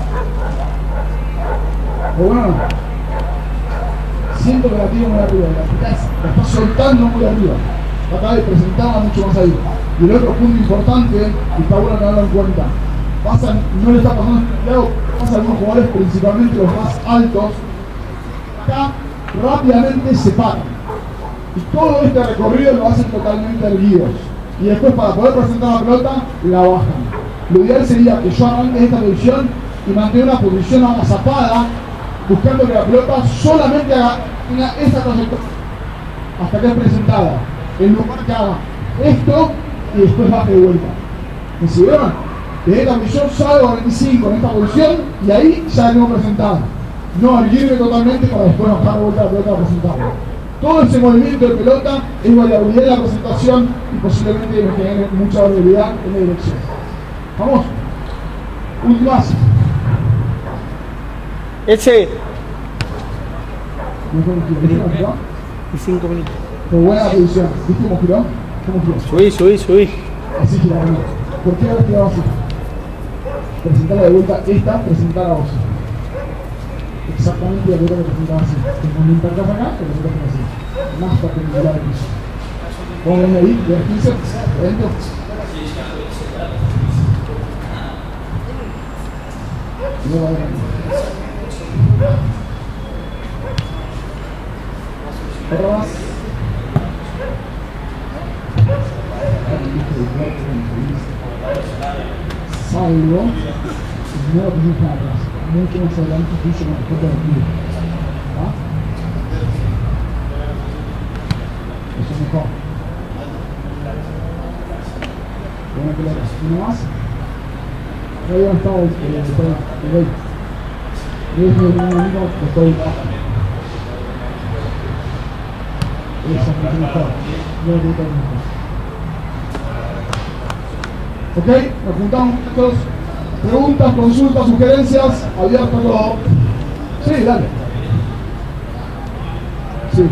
¿O bueno no? Siento que la tiro muy arriba, la estás, la estás soltando muy arriba. Acá de presentarla mucho más ahí. Y el otro punto importante, y está bueno tenerlo en cuenta, pasa, no le está pasando claro, pasa a algunos jugadores, principalmente los más altos, acá rápidamente se paran. Y todo este recorrido lo hacen totalmente erguidos. Y después para poder presentar la pelota, la bajan. Lo ideal sería que yo arranque esta posición y mantenga una posición agazapada, buscando que la pelota solamente haga, tenga esta trayectoria hasta que es presentada. En lugar que haga esto y después baje de vuelta. ¿Me siguieron? Desde esta posición salgo a cuarenta y cinco en esta posición y ahí ya la tengo presentada. No erguirme totalmente para después bajar de vuelta la pelota a presentarla. Todo ese movimiento de pelota es variabilidad en la presentación y posiblemente me genere mucha variabilidad en la dirección. Vamos. Últimas. Ese. Y cinco minutos. Fue buena posición. ¿Viste cómo giró? ¿Cómo giró? Subí, subí, subí. Así giró. ¿Por qué ahora giraba así? Presentarla de vuelta esta, presentar a vos. Exactamente la pelota que presentaba así. Cuando impactas acá, te presentas así. Más perpendicular al piso. ¿Cómo ven ahí? ¿De quince? ¿Adentro? Luego adelante. Otra más. Salgo. Y no lo pusiste para atrás. Mucho más adelante piso con respecto al pie. ¿Va? Eso es mejor. Buena pelota. ¿Uno más? Ahí va a estar el rey. Es mi amigo que estoy bajo. Esa es mucho mejor. No lo que mejor. Ok, nos juntamos muchachos. Preguntas, consultas, sugerencias, abierto todo. Sí, dale. Sí.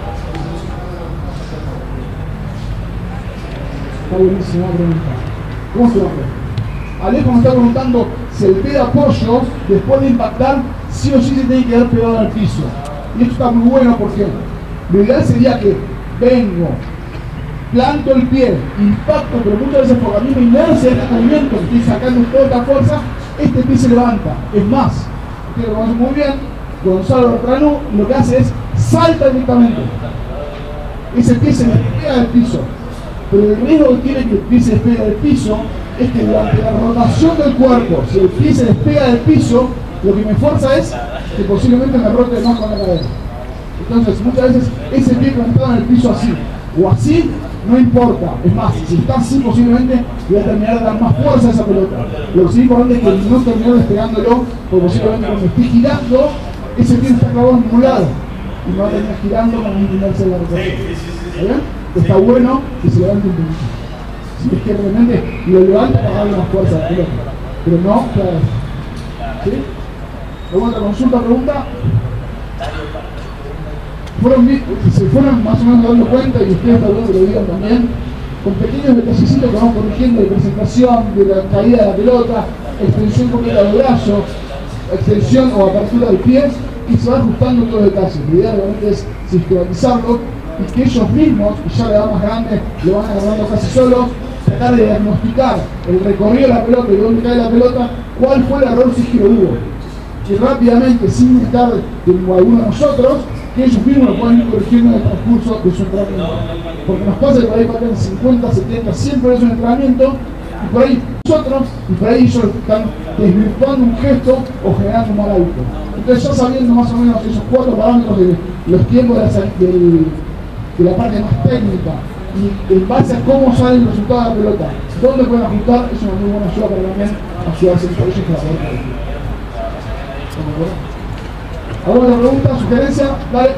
Está buenísima la pregunta. ¿Cómo se llama? Alejo me está preguntando si el pie de apoyo, después de impactar, sí o sí se tiene que quedar pegado al piso. Y esto está muy bueno porque lo ideal sería que vengo, planto el pie, impacto, pero muchas veces por la misma inercia de este movimiento que estoy sacando toda esta fuerza, este pie se levanta. Es más, ustedes lo conocen muy bien, Gonzalo Bertranu lo que hace es salta directamente. Ese pie se despega del piso. Pero el riesgo que tiene que el pie se despega del piso es que durante la rotación del cuerpo, si el pie se despega del piso, lo que me fuerza es que posiblemente me rote más con la cadera. Entonces, muchas veces ese pie plantado en el piso así, o así, no importa. Es más, si está así, posiblemente voy a terminar de dar más fuerza a esa pelota. Lo que sí es importante es que no termine despegándolo, porque posiblemente cuando esté girando, ese pie está acabado en un lado y no va a terminar girando con un inercia de la rotación. ¿Está bien? Está bueno que se levante un poquito. Si es que realmente lo levanta para darle más fuerza a la pelota, pero no, claro. ¿Sí? ¿Alguna otra consulta, pregunta? Fueron, se fueron más o menos dando cuenta, y ustedes tal vez lo digan también, con pequeños detallecitos que vamos corrigiendo de presentación, de la caída de la pelota, extensión completa del brazo, extensión o apertura del pie, y se va ajustando todos los detalles. La idea realmente es sistematizarlo y que ellos mismos, y ya la edad más grande, lo van agarrando casi solos, tratar de diagnosticar el recorrido de la pelota y dónde cae la pelota, cuál fue el error si es que lo hubo. y rápidamente, sin necesitar de, de alguno de nosotros, que ellos mismos lo pueden ir corrigiendo en el transcurso de su entrenamiento. Porque nos pasa que por ahí faltan cincuenta, setenta, cien progresos en entrenamiento, y por ahí nosotros, y por ahí ellos están desvirtuando un gesto o generando un mal hábito. Entonces, ya sabiendo más o menos esos cuatro parámetros de los tiempos de la, del, de la parte más técnica, y en base a cómo sale el resultado de la pelota, dónde pueden ajustar, es una muy buena ayuda para también ayudarse en ellos para poder corregir. ¿Alguna otra pregunta, sugerencia? Dale.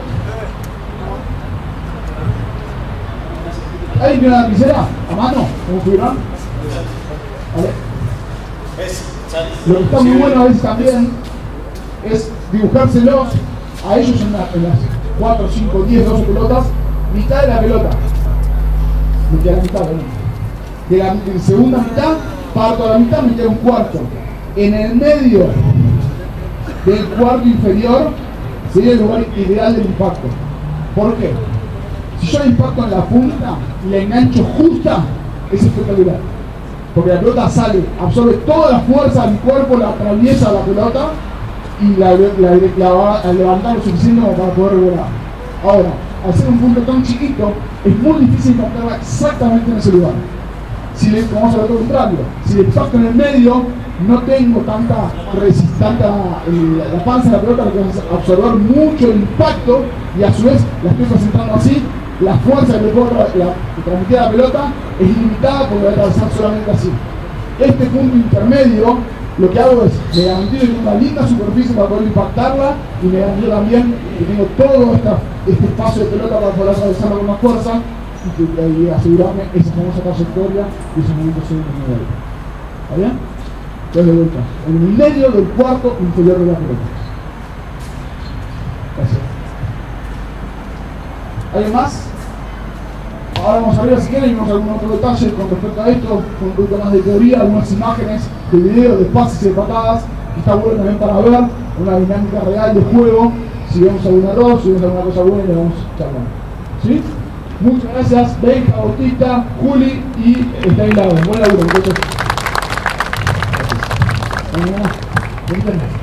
¿Alguien tiene una lapicera a mano? ¿Cómo figurán? Vale. Lo que está muy bueno a veces también es dibujárselos a ellos en, la, en las cuatro, cinco, diez, doce pelotas, mitad de la pelota. Me queda la mitad, ¿no? De la de segunda mitad, parto a la mitad, me queda un cuarto. En el medio del cuarto inferior sería el lugar ideal del impacto. ¿Por qué? Si yo le impacto en la punta y la engancho justa, es espectacular. Porque la pelota sale, absorbe toda la fuerza de mi cuerpo, la atraviesa la pelota y la, la, la va a levantar lo suficiente como para poder volar. Ahora, al ser un punto tan chiquito, es muy difícil impactarla exactamente en ese lugar. Si le, vamos a ver lo contrario, si le impacto en el medio, no tengo tanta resistencia, la, la panza de la pelota, lo que va a absorber mucho el impacto y a su vez la estoy concentrando así, la fuerza que le puedo transmitir a la pelota es ilimitada porque va a atravesar solamente así. Este punto intermedio, lo que hago es, me garantizo que tengo una linda superficie para poder impactarla y me garantizo también que tengo todo esta, este espacio de pelota para poder atravesarla con más fuerza y, que, y asegurarme esa famosa trayectoria y esos momentos segundos nivel. ¿Está bien? Entonces de vuelta, en el medio del cuarto inferior de la pelota. Gracias. ¿Alguien más? Ahora vamos a ver si quieren y vemos algún otro detalle con respecto a esto, con un poquito más de teoría, algunas imágenes de video, de pases y de patadas, que está bueno también para ver, una dinámica real de juego, si vemos algún error, si vemos alguna cosa buena, le vamos charlando. ¿Sí? Muchas gracias, Benja, Bautista, Juli y Stanislao. Buen laburo, muchachos. Gracias.